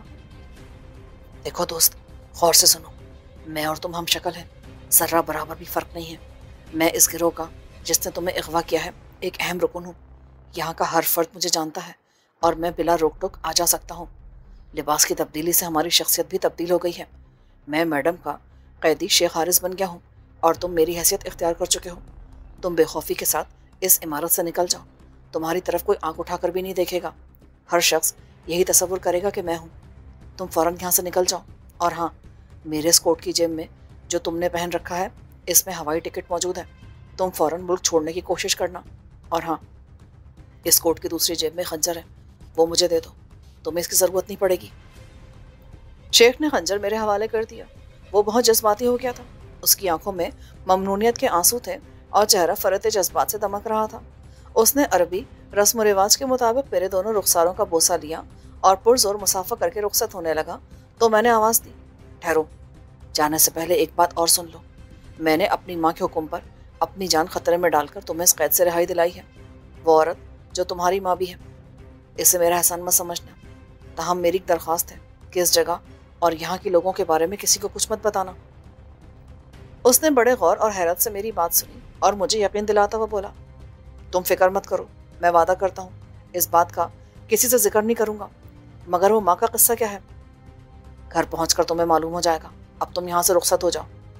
دیکھو دوست، غور سے سنو، میں اور تم ہم شکل ہیں، ذرہ برابر بھی فرق نہیں ہے۔ میں اس گروہ کا جس نے تمہیں اغوا کیا ہے ایک اہم رکن ہوں۔ یہاں کا ہر فرد مجھے جانتا ہے اور میں بلا روک ٹوک آ جا سکتا ہوں۔ لباس کی تبدیلی سے ہماری شخصیت بھی تبدیل ہو گئی ہے۔ میں میڈم کا قیدی شیخ حارث بن گیا ہوں اور تم میری حیثیت اختیار کر چکے ہو۔ تم بے خوفی کے ساتھ اس عمارت سے نکل جاؤ، تمہاری طرف کوئی آنکھ اٹھا کر بھی نہیں دیکھے گا۔ ہر شخص یہی تصور کرے گا کہ میں ہوں۔ تم فوراً یہاں سے نکل جاؤ۔ اور ہاں، میرے اس کوٹ کی جیب میں جو تم نے پہن رکھا ہے اس میں ہوائی ٹکٹ موجود ہے۔ تم فوراً ملک چھوڑنے کی کوشش کرنا۔ اور ہاں، اس کوٹ کی دوسری جیب میں خنجر ہے، وہ مجھے دے دو، تمہیں اس کی ضرورت نہیں پڑے گی۔ شیخ نے خنجر میرے حوالے کر دیا۔ وہ بہت جذباتی ہو گیا تھا۔ اس کی آنکھوں میں ممنونیت کے آنسو تھے اور چہرہ فرط جذبات سے دمک رہا تھا۔ اس نے عربی رسم و رواج کے مطابق میرے دونوں رخساروں کا بوسہ لیا اور پرزور مسافہ کر کے رخصت ہونے لگا تو میں نے آواز دی، ٹھہرو، جانے سے پہلے ایک بات اور سن لو۔ میں نے اپنی ماں کے حکم پر اپنی جان خطرے میں ڈال کر تمہیں اس قید سے رہائی دلائی ہے۔ وہ عورت جو تمہاری ماں بھی ہے، اسے میرا احسان مت سمجھنا، تاہم میری ایک درخواست ہے کہ اس جگہ اور یہاں کے لوگوں کے بارے میں کسی کو کچھ مت بتانا۔ اس نے بڑے غور اور حیرت سے میری بات سنی اور مجھے یقین دلاتا ہوا بولا، تم فکر مت کرو، میں وعدہ کرتا ہوں اس بات کا کسی سے ذکر نہیں کروں گا۔ مگر وہ ماں کا قصہ کیا ہے؟ گھر پہنچ کر تمہیں معلوم ہو جائے گا۔ اب تم یہاں سے رخصت ہو جاؤ۔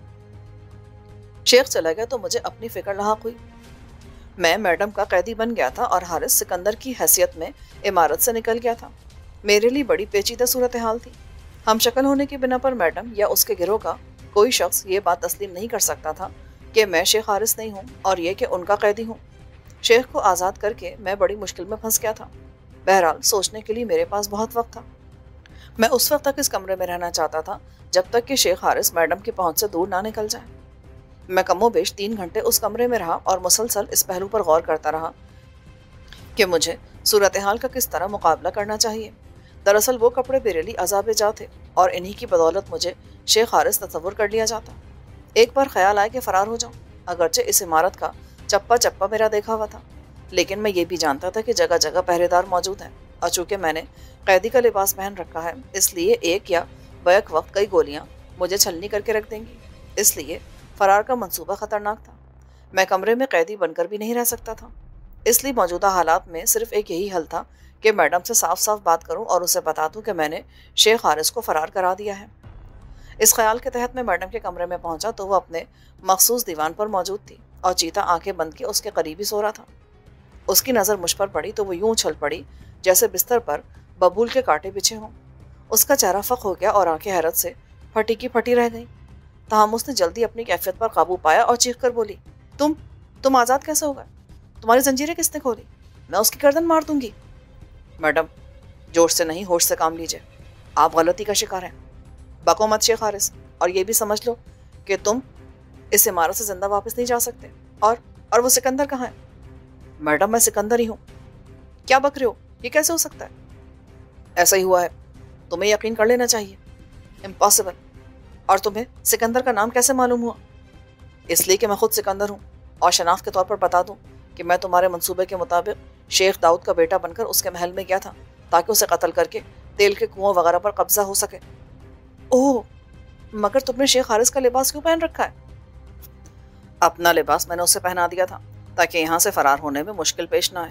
شیخ چلا گیا تو مجھے اپنی فکر لاحق ہوئی۔ میں میڈم کا قیدی بن گیا تھا اور حارث سکندر کی حیثیت میں عمارت سے نکل گیا تھا۔ میرے لیے بڑی پیچیدہ صورتحال تھی۔ ہم شکل ہونے کی بنا پر میڈم یا اس کے گروہ کا کوئی شخص یہ بات تسلیم نہیں کر سکتا تھا کہ میں شیخ حارث نہیں ہوں اور یہ کہ ان کا قیدی ہوں۔ شیخ کو آزاد کر کے میں بڑی مشکل میں پھنس گیا تھا۔ بہرحال سوچنے کے لیے میرے پاس بہت وقت تھا۔ میں اس وقت تک اس کمرے میں رہنا چاہتا تھا جب تک کہ شیخ حارث میڈم کی پہنچ سے دور نہ نکل جائے۔ میں کم و بیش 3 گھنٹے اس کمرے میں رہا اور مسلسل اس پہلو پر غور کرتا رہا کہ مجھے صورتحال کا کس طرح مقابلہ کرنا چاہیے۔ دراصل وہ کپڑے میرے لیے عذاب جاں تھے اور انہی کی بدولت مجھے شیخ حارث تصور کر لیا جاتا۔ ایک بار خیال آیا کہ فرار ہو جاؤں، اگرچہ اس عمارت کا چپا چپا میرا دیکھا ہوا تھا، لیکن میں یہ بھی جانتا تھا کہ جگہ جگہ پہرے دار موجود ہیں، اور چونکہ میں نے قیدی کا لباس پہن رکھا ہے اس لیے ایک یا بیک وقت کئی گولیاں مجھے چھلنی کر کے رکھ دیں گی۔ اس لیے فرار کا منصوبہ خطرناک تھا۔ میں کمرے میں قیدی بن کر بھی نہیں رہ سکتا تھا۔ اس لیے موجودہ حالات میں صرف ایک یہی حل تھا کہ میڈم سے صاف صاف بات کروں اور اسے بتا دوں کہ میں نے شیخ حارث کو فرار کرا دیا ہے۔ اس خیال کے تحت میں میڈم کے کمرے میں پہنچا تو وہ اپنے مخصوص دیوان پر موجود تھی اور چیتا آنکھیں بند کے اس کے قریب ہی سو رہا تھا۔ اس کی نظر مجھ پر پڑی تو وہ یوں چھل پڑی جیسے بستر پر ببول کے کانٹے بچھے ہوں۔ اس کا چہرہ فق ہو گیا اور آنکھیں حیرت سے پھٹی کی پھٹی رہ گئیں۔ تاہم اس نے جلدی اپنی کیفیت پر قابو پایا اور چیخ کر بولی، تم آزاد کیسے ہو گئے؟ تمہاری زنجیریں کس نے کھولی؟ میں اس کی گردن مار دوں گی۔ میڈم، جوش سے نہیں ہوش سے کام لیجئے، آپ غلطی کا شکار ہیں۔ بکو مت شیخ حارث، اور یہ بھی سمجھ لو کہ تم اس عمارت سے زندہ واپس نہیں جا سکتے، اور اور وہ سکندر کہاں ہے؟ میڈم میں سکندر ہی ہوں۔ کیا بک رہے ہو؟ یہ کیسے ہو سکتا ہے؟ ایسا ہی ہوا ہے، تمہیں یقین کر لینا چاہیے۔ امپاسبل۔ اور تمہیں سکندر کا نام کیسے معلوم ہوا؟ اس لیے کہ میں خود سکندر ہوں، اور شناخت کے طور پر بتا دوں کہ میں تمہارے منصوبے کے مطابق شیخ داؤد کا بیٹا بن کر اس کے محل میں گیا تھا تاکہ اسے قتل کر کے تیل کے کنویں وغیرہ پر قبضہ ہو سکے۔ اوہ، مگر تم نے شیخ حارث کا لباس کیوں پہن رکھا ہے؟ اپنا لباس میں نے اسے پہنا دیا تھا تاکہ یہاں سے فرار ہونے میں مشکل پیش نہ آئے۔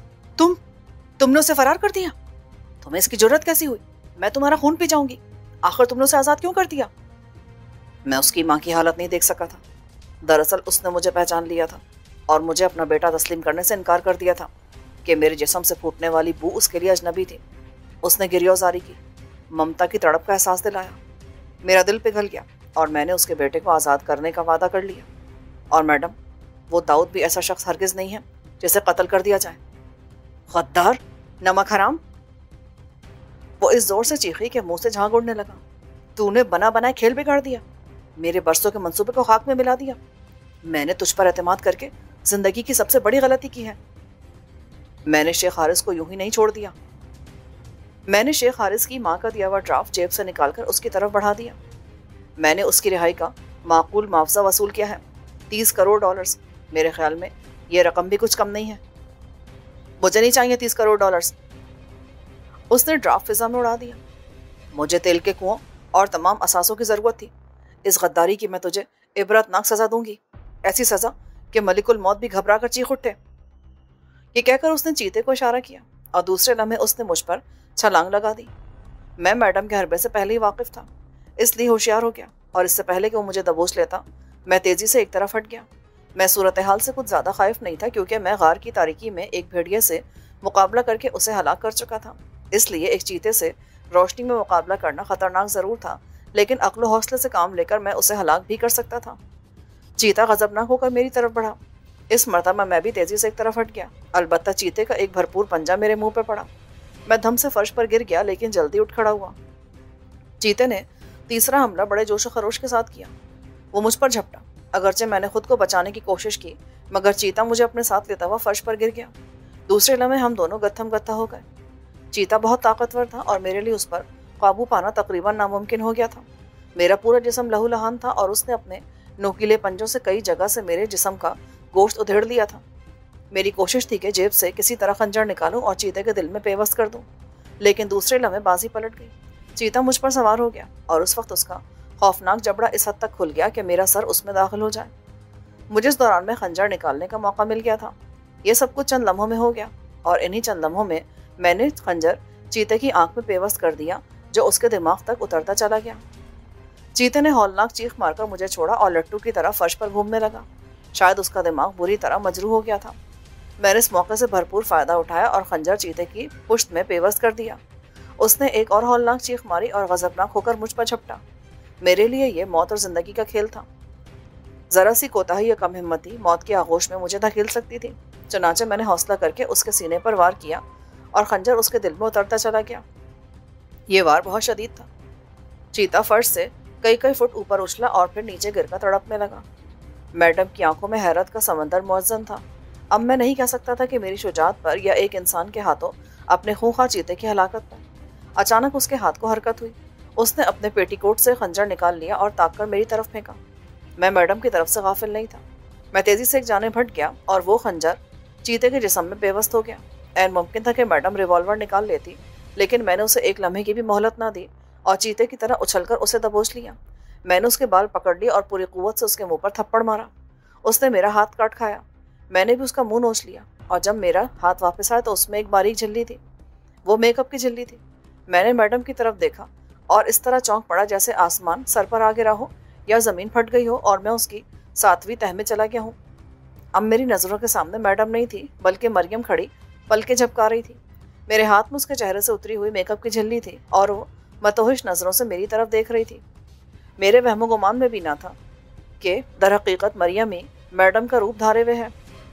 تم نے اسے فرار کر دیا؟ تمہیں اس کی جرت کیسی ہوئی؟ میں تمہارا خون پی جاؤں گی۔ آخر تم نے اسے آزاد کیوں کر دیا؟ میں اس کی ماں کی حالت نہیں دیکھ سکا تھا۔ دراصل اس نے مجھے پہچان لیا تھا اور مجھے اپنا بیٹا تسلیم کرنے سے انکار کر دیا تھا کہ میرے جسم سے پھوٹنے والی بو اس کے لیے اجنبی تھی۔ اس نے گریوزاری کی، ممتا کی تڑپ کا احساس دلایا۔ میرا دل پگھل گیا اور میں نے اس کے بیٹے کو آزاد کرنے کا وعدہ کر لیا۔ اور میڈم، وہ داؤد بھی ایسا شخص ہرگز نہیں ہے جسے قتل کر دیا جائے۔ غدار، نمک حرام! وہ اس زور سے چیخی کہ منہ سے جھاگ اڑنے لگا۔ تو نے بنا بنائے کھیل بگاڑ دیا، میرے برسوں کے منصوبے کو خاک میں ملا دیا۔ میں نے تجھ پر اعتماد کر کے زندگی کی سب سے بڑی غلطی کی ہے۔ میں نے شیخ حارث کو یوں ہی نہیں چھوڑ دیا۔ میں نے شیخ حارث کی ماں کا دیا ہوا ڈرافٹ جیب سے نکال کر اس کی طرف بڑھا دیا۔ میں نے اس کی رہائی کا معقول معاوضہ وصول کیا ہے، 30 کروڑ ڈالرز۔ میرے خیال میں یہ رقم بھی کچھ کم نہیں ہے۔ مجھے نہیں چاہیے 30 کروڑ ڈالرز۔ اس نے ڈرافٹ فضا میں اڑا دیا۔ مجھے تیل کے کنووں اور تمام اثاثوں کی ضرورت تھی۔ اس غداری کی میں تجھے عبرتناک سزا دوں گی، ایسی سزا کہ ملک الموت بھی گھبرا کر چیخ اٹھے۔ یہ کہہ کر اس نے چیتے کو اشارہ کیا اور دوسرے لمحے اس نے مجھ پر چھلانگ لگا دی۔ میں میڈم کے حربے سے پہلے ہی واقف تھا، اس لیے ہوشیار ہو گیا، اور اس سے پہلے کہ وہ مجھے دبوچ لیتا میں تیزی سے ایک طرف ہٹ گیا۔ میں صورتحال سے کچھ زیادہ خائف نہیں تھا کیونکہ میں غار کی تاریکی میں ایک بھیڑیے سے مقابلہ کر کے اسے ہلاک کر چکا تھا۔ اس لیے ایک چیتے سے روشنی میں مقابلہ کرنا خطرناک ضرور تھا، لیکن عقل و حوصلے سے کام لے کر میں اسے ہلاک بھی کر سکتا تھا۔ چیتا غضبناک ہو کر میری طرف بڑھا۔ اس مرتبہ میں بھی تیزی سے ایک طرف ہٹ گیا، البتہ چیتے کا ایک بھرپور پنجہ میرے منہ پہ پڑا۔ میں دھم سے فرش پر گر گیا، لیکن جلدی اٹھ کھڑا ہوا۔ چیتے نے تیسرا حملہ بڑے جوش و خروش کے ساتھ کیا۔ وہ مجھ پر جھپٹا، اگرچہ میں نے خود کو بچانے کی کوشش کی، مگر چیتا مجھے اپنے ساتھ لیتا ہوا فرش پر گر گیا۔ دوسرے لمحے ہم دونوں گتھم گتھا ہو گئے۔ چیتا بہت طاقتور تھا اور میرے لیے اس پر قابو پانا تقریباً ناممکن ہو گیا تھا۔ میرا پورا جسم لہو لہان تھا اور اس نے اپنے نوکیلے پنجوں سے کئی جگہ سے میرے جسم کا گوشت ادھیڑ لیا تھا۔ میری کوشش تھی کہ جیب سے کسی طرح خنجر نکالوں اور چیتے کے دل میں پیوست کر دوں، لیکن دوسرے لمحے بازی پلٹ گئی۔ چیتا مجھ پر سوار ہو گیا اور اس وقت اس کا خوفناک جبڑا اس حد تک کھل گیا کہ میرا سر اس میں داخل ہو جائے۔ مجھے اس دوران میں خنجر نکالنے کا موقع مل گیا تھا۔ یہ سب کچھ چند لمحوں میں ہو گیا، اور انہی چند لمحوں میں نے خنجر چیتے کی آنکھ میں پیوست کر دیا، جو اس کے دماغ تک اترتا چلا گیا۔ چیتے نے ہولناک چیخ مار کر مجھے چھوڑا اور لٹو کی طرح فرش پر گھومنے لگا۔ شاید اس کا دماغ بری طرح مجروح ہو گیا تھا۔ میں نے اس موقع سے بھرپور فائدہ اٹھایا اور خنجر چیتے کی پشت میں پیوست کر دیا۔ اس نے ایک اور ہولناک چیخ ماری اور غضبناک ہو کر مجھ پر جھپٹا۔ میرے لیے یہ موت اور زندگی کا کھیل تھا۔ ذرا سی کوتاہی یا کم ہمتی موت کی آغوش میں مجھے دھکیل سکتی تھی، چنانچہ میں نے حوصلہ کر کے اس کے سینے پر وار کیا اور خنجر اس کے دل میں اترتا چلا گیا۔ یہ وار بہت شدید تھا۔ چیتا فرش سے کئی فٹ اوپر اچھلا اور پھر نیچے گر کر تڑپنے لگا۔ میڈم کی آنکھوں میں حیرت کا سمندر موزن تھا۔ اب میں نہیں کہہ سکتا تھا کہ میری شجاعت پر یا ایک انسان کے ہاتھوں اپنے خونخوار چیتے کی ہلاکت پر۔ اچانک اس کے ہاتھ کو حرکت ہوئی۔ اس نے اپنے پیٹی کوٹ سے خنجر نکال لیا اور تاک کر میری طرف پھینکا۔ میں میڈم کی طرف سے غافل نہیں تھا۔ میں تیزی سے ایک جانب ہٹ گیا اور وہ خنجر چیتے کے جسم میں پیوست ہو گیا۔ عین ممکن تھا کہ میڈم ریوالور نکال لیتی، لیکن میں نے اسے ایک لمحے کی بھی مہلت نہ دی اور چیتے کی طرح اچھل کر اسے دبوچ لیا۔ میں نے اس کے بال پکڑ لیے اور پوری قوت سے اس کے منہ پر تھپڑ مارا۔ اس نے میرا ہاتھ کاٹ کھایا۔ میں نے بھی اس کا منہ نوچ لیا، اور جب میرا ہاتھ واپس آیا تو اس میں ایک باریک جھلی تھی۔ وہ میک اپ کی جھلی تھی۔ میں نے میڈم کی طرف دیکھا اور اس طرح چونک پڑا جیسے آسمان سر پر آ گرا ہو یا زمین پھٹ گئی ہو اور میں اس کی 7ویں تہ میں چلا گیا ہوں۔ اب میری نظروں کے سامنے میڈم نہیں تھی، بلکہ مریم کھڑی پلکیں جھپکا رہی تھی۔ میرے ہاتھ میں اس کے چہرے سے اتری ہوئی میک اپ کی جھلی تھی اور وہ متوحش نظروں سے میری طرف دیکھ رہی تھی۔ میرے وہم و گمان میں بھی نہ تھا کہ در حقیقت مریم ہی میڈم کا روپ دھارے ہوئے ہے۔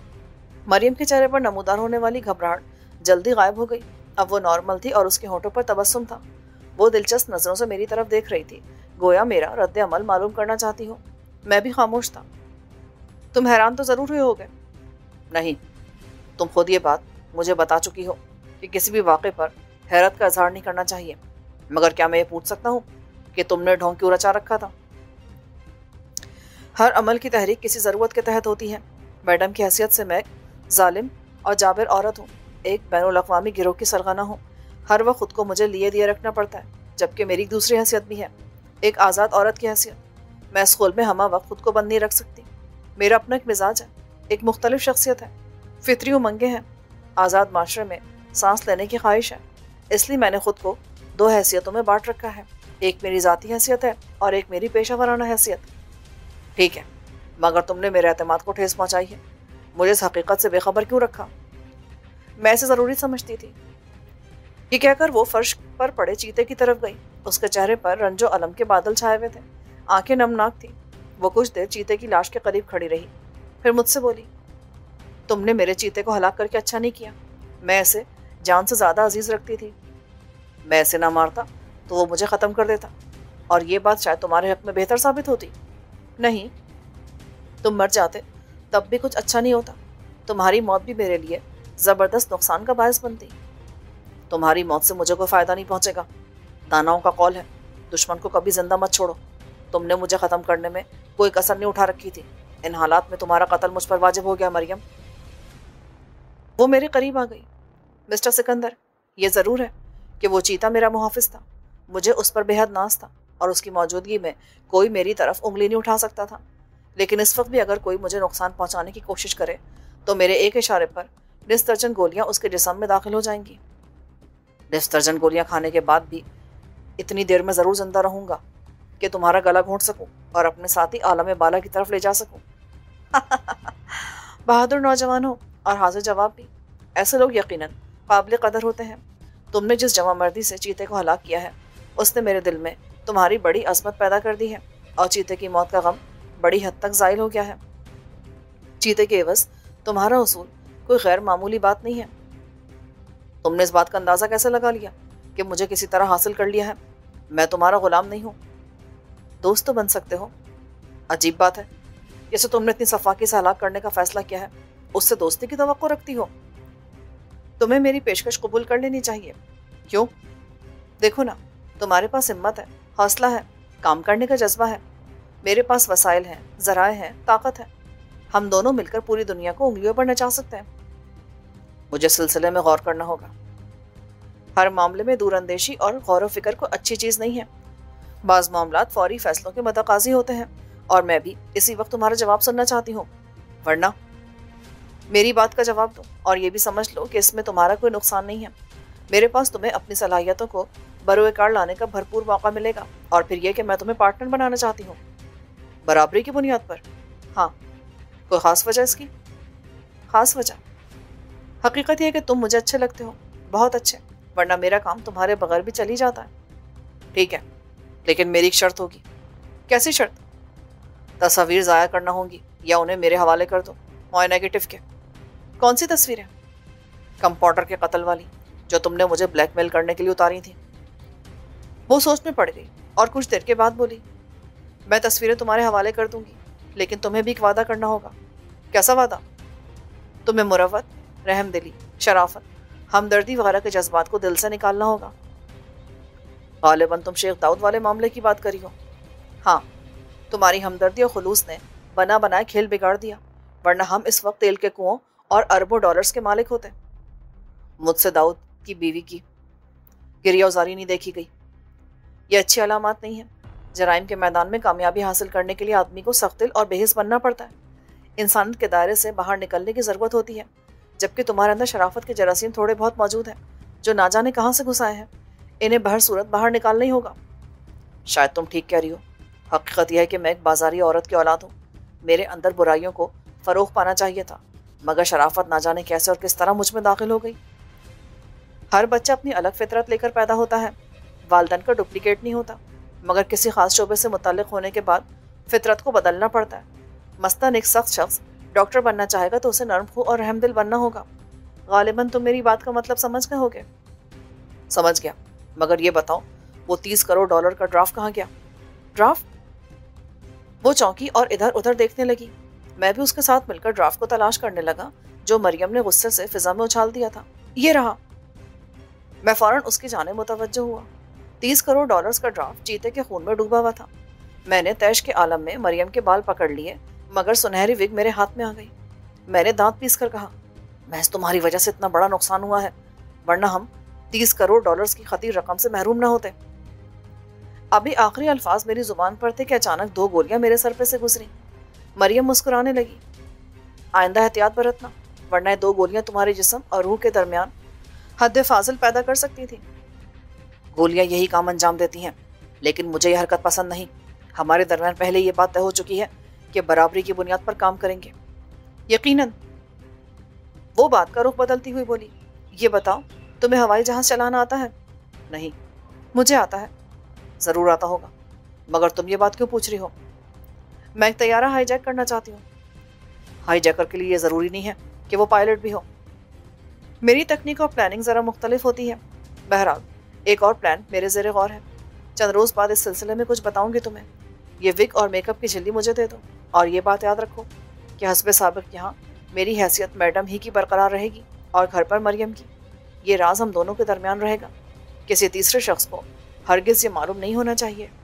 مریم کے چہرے پر نمودار ہونے والی گھبراہٹ جلدی غائب ہو گئی۔ اب وہ نارمل تھی اور اس کے ہونٹوں پر تبسم تھا۔ وہ دلچسپ نظروں سے میری طرف دیکھ رہی تھی، گویا میرا رد عمل معلوم کرنا چاہتی ہو۔ میں بھی خاموش تھا۔ تم حیران تو ضرور ہوئے ہوگے، نہیں، تم خود یہ بات مجھے بتا چکی ہو کہ کسی بھی واقعے پر حیرت کا اظہار نہیں کرنا چاہیے، مگر کیا میں یہ پوچھ سکتا ہوں کہ تم نے ڈھونگ کیوں رچا رکھا تھا؟ ہر عمل کی تحریک کسی ضرورت کے تحت ہوتی ہے۔ میڈم کی حیثیت سے میں ایک ظالم اور جابر عورت ہوں، ایک بین الاقوامی گروہ کی سرغنہ ہوں۔ ہر وقت خود کو مجھے لیے دیے رکھنا پڑتا ہے، جبکہ میری دوسری حیثیت بھی ہے، ایک آزاد عورت کی حیثیت۔ میں اسکول میں ہمہ وقت خود کو بند نہیں رکھ سکتی۔ میرا اپنا ایک مزاج ہے، ایک مختلف شخصیت ہے، فطری امنگیں ہیں، آزاد معاشرے میں سانس لینے کی خواہش ہے۔ اس لیے میں نے خود کو دو حیثیتوں میں بانٹ رکھا ہے، ایک میری ذاتی حیثیت ہے اور ایک میری پیشہ ورانہ حیثیت۔ ٹھیک ہے، مگر تم نے میرے اعتماد کو ٹھیس پہنچائی ہے۔ مجھے اس حقیقت سے بے خبر کیوں رکھا؟ میں اسے ضروری سمجھتی تھی۔ یہ کہہ کر وہ فرش پر پڑے چیتے کی طرف گئی۔ اس کے چہرے پر رنج و الم کے بادل چھائے ہوئے تھے، آنکھیں نمناک تھیں۔ وہ کچھ دیر چیتے کی لاش کے قریب کھڑی رہی، پھر مجھ سے بولی، تم نے میرے چیتے کو ہلاک کر کے اچھا نہیں کیا۔ میں اسے جان سے زیادہ عزیز رکھتی تھی۔ میں اسے نہ مارتا تو وہ مجھے ختم کر دیتا، اور یہ بات شاید تمہارے حق میں بہتر ثابت ہوتی۔ نہیں، تم مر جاتے تب بھی کچھ اچھا نہیں ہوتا۔ تمہاری موت بھی میرے لیے زبردست نقصان کا باعث بنتی۔ تمہاری موت سے مجھے کوئی فائدہ نہیں پہنچے گا۔ داناؤں کا قول ہے، دشمن کو کبھی زندہ مت چھوڑو۔ تم نے مجھے ختم کرنے میں کوئی کسر نہیں اٹھا رکھی تھی۔ ان حالات میں تمہارا قتل مجھ پر واجب ہو گیا مریم۔ وہ میرے قریب آ گئی۔ مسٹر سکندر، یہ ضرور ہے کہ وہ چیتا میرا محافظ تھا۔ مجھے اس پر بے حد ناز تھا اور اس کی موجودگی میں کوئی میری طرف انگلی نہیں اٹھا سکتا تھا۔ لیکن اس وقت بھی اگر کوئی مجھے نقصان پہنچانے کی کوشش کرے تو میرے ایک اشارے پر نصف درجن گولیاں اس کے جسم میں داخل ہو جائیں گی۔ نصف درجن گولیاں کھانے کے بعد بھی اتنی دیر میں ضرور زندہ رہوں گا کہ تمہارا گلا گھونٹ سکوں اور اپنے ساتھی عالم بالا کی طرف لے جا سکوں۔ بہادر نوجوان ہو اور حاضر جواب بھی۔ ایسے لوگ یقیناً قابل قدر ہوتے ہیں۔ تم نے جس جواں مردی سے چیتے کو ہلاک کیا ہے، اس نے میرے دل میں تمہاری بڑی عظمت پیدا کر دی ہے، اور چیتے کی موت کا غم بڑی حد تک زائل ہو گیا ہے۔ چیتے کے عوض تمہارا حصول کوئی غیر معمولی بات نہیں ہے۔ تم نے اس بات کا اندازہ کیسے لگا لیا کہ مجھے کسی طرح حاصل کر لیا ہے؟ میں تمہارا غلام نہیں ہوں۔ دوست تو بن سکتے ہو۔ عجیب بات ہے، جیسے تم نے اتنی صفاقی سے ہلاک کرنے کا فیصلہ کیا ہے، اس سے دوستی کی توقع رکھتی ہو۔ تمہیں میری پیشکش قبول کر لینی چاہیے۔ کیوں؟ دیکھو نا، تمہارے پاس ہمت ہے، حوصلہ ہے، کام کرنے کا جذبہ ہے۔ میرے پاس وسائل ہیں، ذرائع ہیں، طاقت ہے۔ ہم دونوں مل کر پوری دنیا کو انگلیوں پر نچا سکتے ہیں۔ مجھے سلسلے میں غور کرنا ہوگا۔ ہر معاملے میں دور اندیشی اور غور و فکر کو اچھی چیز نہیں ہے۔ بعض معاملات فوری فیصلوں کے متقاضی ہوتے ہیں، اور میں بھی اسی وقت تمہارا جواب سننا چاہتی ہوں۔ ورنہ میری بات کا جواب دو، اور یہ بھی سمجھ لو کہ اس میں تمہارا کوئی نقصان نہیں ہے۔ میرے پاس تمہیں اپنی صلاحیتوں کو بروئے کار لانے کا بھرپور موقع ملے گا، اور پھر یہ کہ میں تمہیں پارٹنر بنانا چاہتی ہوں۔ برابری کی بنیاد پر؟ ہاں۔ کوئی خاص وجہ اس کی؟ خاص وجہ؟ حقیقت یہ ہے کہ تم مجھے اچھے لگتے ہو، بہت اچھے، ورنہ میرا کام تمہارے بغیر بھی چل ہی جاتا ہے۔ ٹھیک ہے، لیکن میری ایک شرط ہوگی۔ کیسی شرط؟ تصاویر ضائع کرنا ہوں گی یا انہیں میرے حوالے کر دو، موئے نیگیٹو کے۔ کون سی تصویریں؟ کمپاؤنڈر کے قتل والی، جو تم نے مجھے بلیک میل کرنے کے لیے اتاری تھی۔ وہ سوچ میں پڑ گئی اور کچھ دیر کے بعد بولی، میں تصویریں تمہارے حوالے کر دوں گی، لیکن تمہیں بھی ایک وعدہ کرنا ہوگا۔ کیسا وعدہ؟ تمہیں مروت، رحم دلی، شرافت، ہمدردی وغیرہ کے جذبات کو دل سے نکالنا ہوگا۔ غالباً تم شیخ داؤد والے معاملے کی بات کری ہو۔ ہاں، تمہاری ہمدردی اور خلوص نے بنا بنائے کھیل بگاڑ دیا، ورنہ ہم اس وقت تیل کے کنووں اور اربوں ڈالرز کے مالک ہوتے۔ مجھ سے داؤد کی بیوی کی گریہ ازاری نہیں دیکھی گئی۔ یہ اچھی علامات نہیں ہے۔ جرائم کے میدان میں کامیابی حاصل کرنے کے لیے آدمی کو سخت دل اور بے حس بننا پڑتا ہے۔ انسانیت کے دائرے سے باہر نکلنے کی ضرورت ہوتی ہے، جبکہ تمہارے اندر شرافت کے جراثیم تھوڑے بہت موجود ہیں، جو نہ جانے کہاں سے گھس آئے ہیں۔ انہیں بہر صورت باہر نکالنا ہی ہوگا۔ شاید تم ٹھیک کہہ رہی ہو۔ حقیقت یہ ہے کہ میں ایک بازاری عورت کی اولاد ہوں۔ میرے اندر برائیوں کو فروغ پانا چاہیے تھا، مگر شرافت نہ جانے کیسے اور کس طرح مجھ میں داخل ہو گئی۔ ہر بچہ اپنی الگ فطرت لے کر پیدا ہوتا ہے، والدین کا ڈپلیکیٹ نہیں ہوتا، مگر کسی خاص شعبے سے متعلق ہونے کے بعد فطرت کو بدلنا پڑتا ہے۔ مثلاً ایک سخت شخص ڈاکٹر بننا چاہے گا تو اسے نرم خو اور رحم دل بننا ہوگا۔ غالباً تم میری بات کا مطلب سمجھ گئے ہوگے۔ سمجھ گیا، مگر یہ بتاؤ، وہ 30 کروڑ ڈالر کا ڈرافٹ کہاں گیا؟ ڈرافٹ؟ وہ چونکی اور ادھر ادھر دیکھنے لگی۔ میں بھی اس کے ساتھ مل کر ڈرافٹ کو تلاش کرنے لگا جو مریم نے غصے سے فضا میں اچھال دیا تھا۔ یہ رہا۔ میں فوراً اس کی جانب متوجہ ہوا۔ 30 کروڑ ڈالرز کا ڈرافٹ چیتے کے خون میں ڈوبا ہوا تھا۔ میں نے تیش کے عالم میں مریم کے بال پکڑ لیے، مگر سنہری وگ میرے ہاتھ میں آ گئی۔ میں نے دانت پیس کر کہا، محض تمہاری وجہ سے اتنا بڑا نقصان ہوا ہے، ورنہ ہم 30 کروڑ ڈالرز کی خطیر رقم سے محروم نہ ہوتے۔ ابھی آخری الفاظ میری زبان پر تھے کہ اچانک 2 گولیاں میرے سر پہ سے گزری۔ مریم مسکرانے لگی۔ آئندہ احتیاط برتنا، ورنہ یہ 2 گولیاں تمہارے جسم اور روح کے درمیان حد فاصل پیدا کر سکتی تھی۔ گولیاں یہی کام انجام دیتی ہیں، لیکن مجھے یہ حرکت پسند نہیں۔ ہمارے درمیان پہلے یہ بات طے ہو چکی ہے کہ برابری کی بنیاد پر کام کریں گے۔ یقیناً۔ وہ بات کا رخ بدلتی ہوئی بولی، یہ بتاؤ تمہیں ہوائی جہاز چلانا آتا ہے؟ نہیں۔ مجھے آتا ہے۔ ضرور آتا ہوگا، مگر تم یہ بات کیوں پوچھ رہی ہو؟ میں ایک طیارہ ہائی جیک کرنا چاہتی ہوں۔ ہائی جیکر کے لیے یہ ضروری نہیں ہے کہ وہ پائلٹ بھی ہو۔ میری تکنیک اور پلاننگ ذرا مختلف ہوتی ہے۔ بہرحال ایک اور پلان میرے زیر غور ہے۔ چند روز بعد اس سلسلے میں کچھ بتاؤں گی تمہیں۔ یہ وگ اور میک اپ کی جھلی مجھے دے دو، اور یہ بات یاد رکھو کہ حسب سابق یہاں میری حیثیت میڈم ہی کی برقرار رہے گی، اور گھر پر مریم کی۔ یہ راز ہم دونوں کے درمیان رہے گا۔ کسی تیسرے شخص کو ہرگز یہ معلوم نہیں ہونا چاہیے۔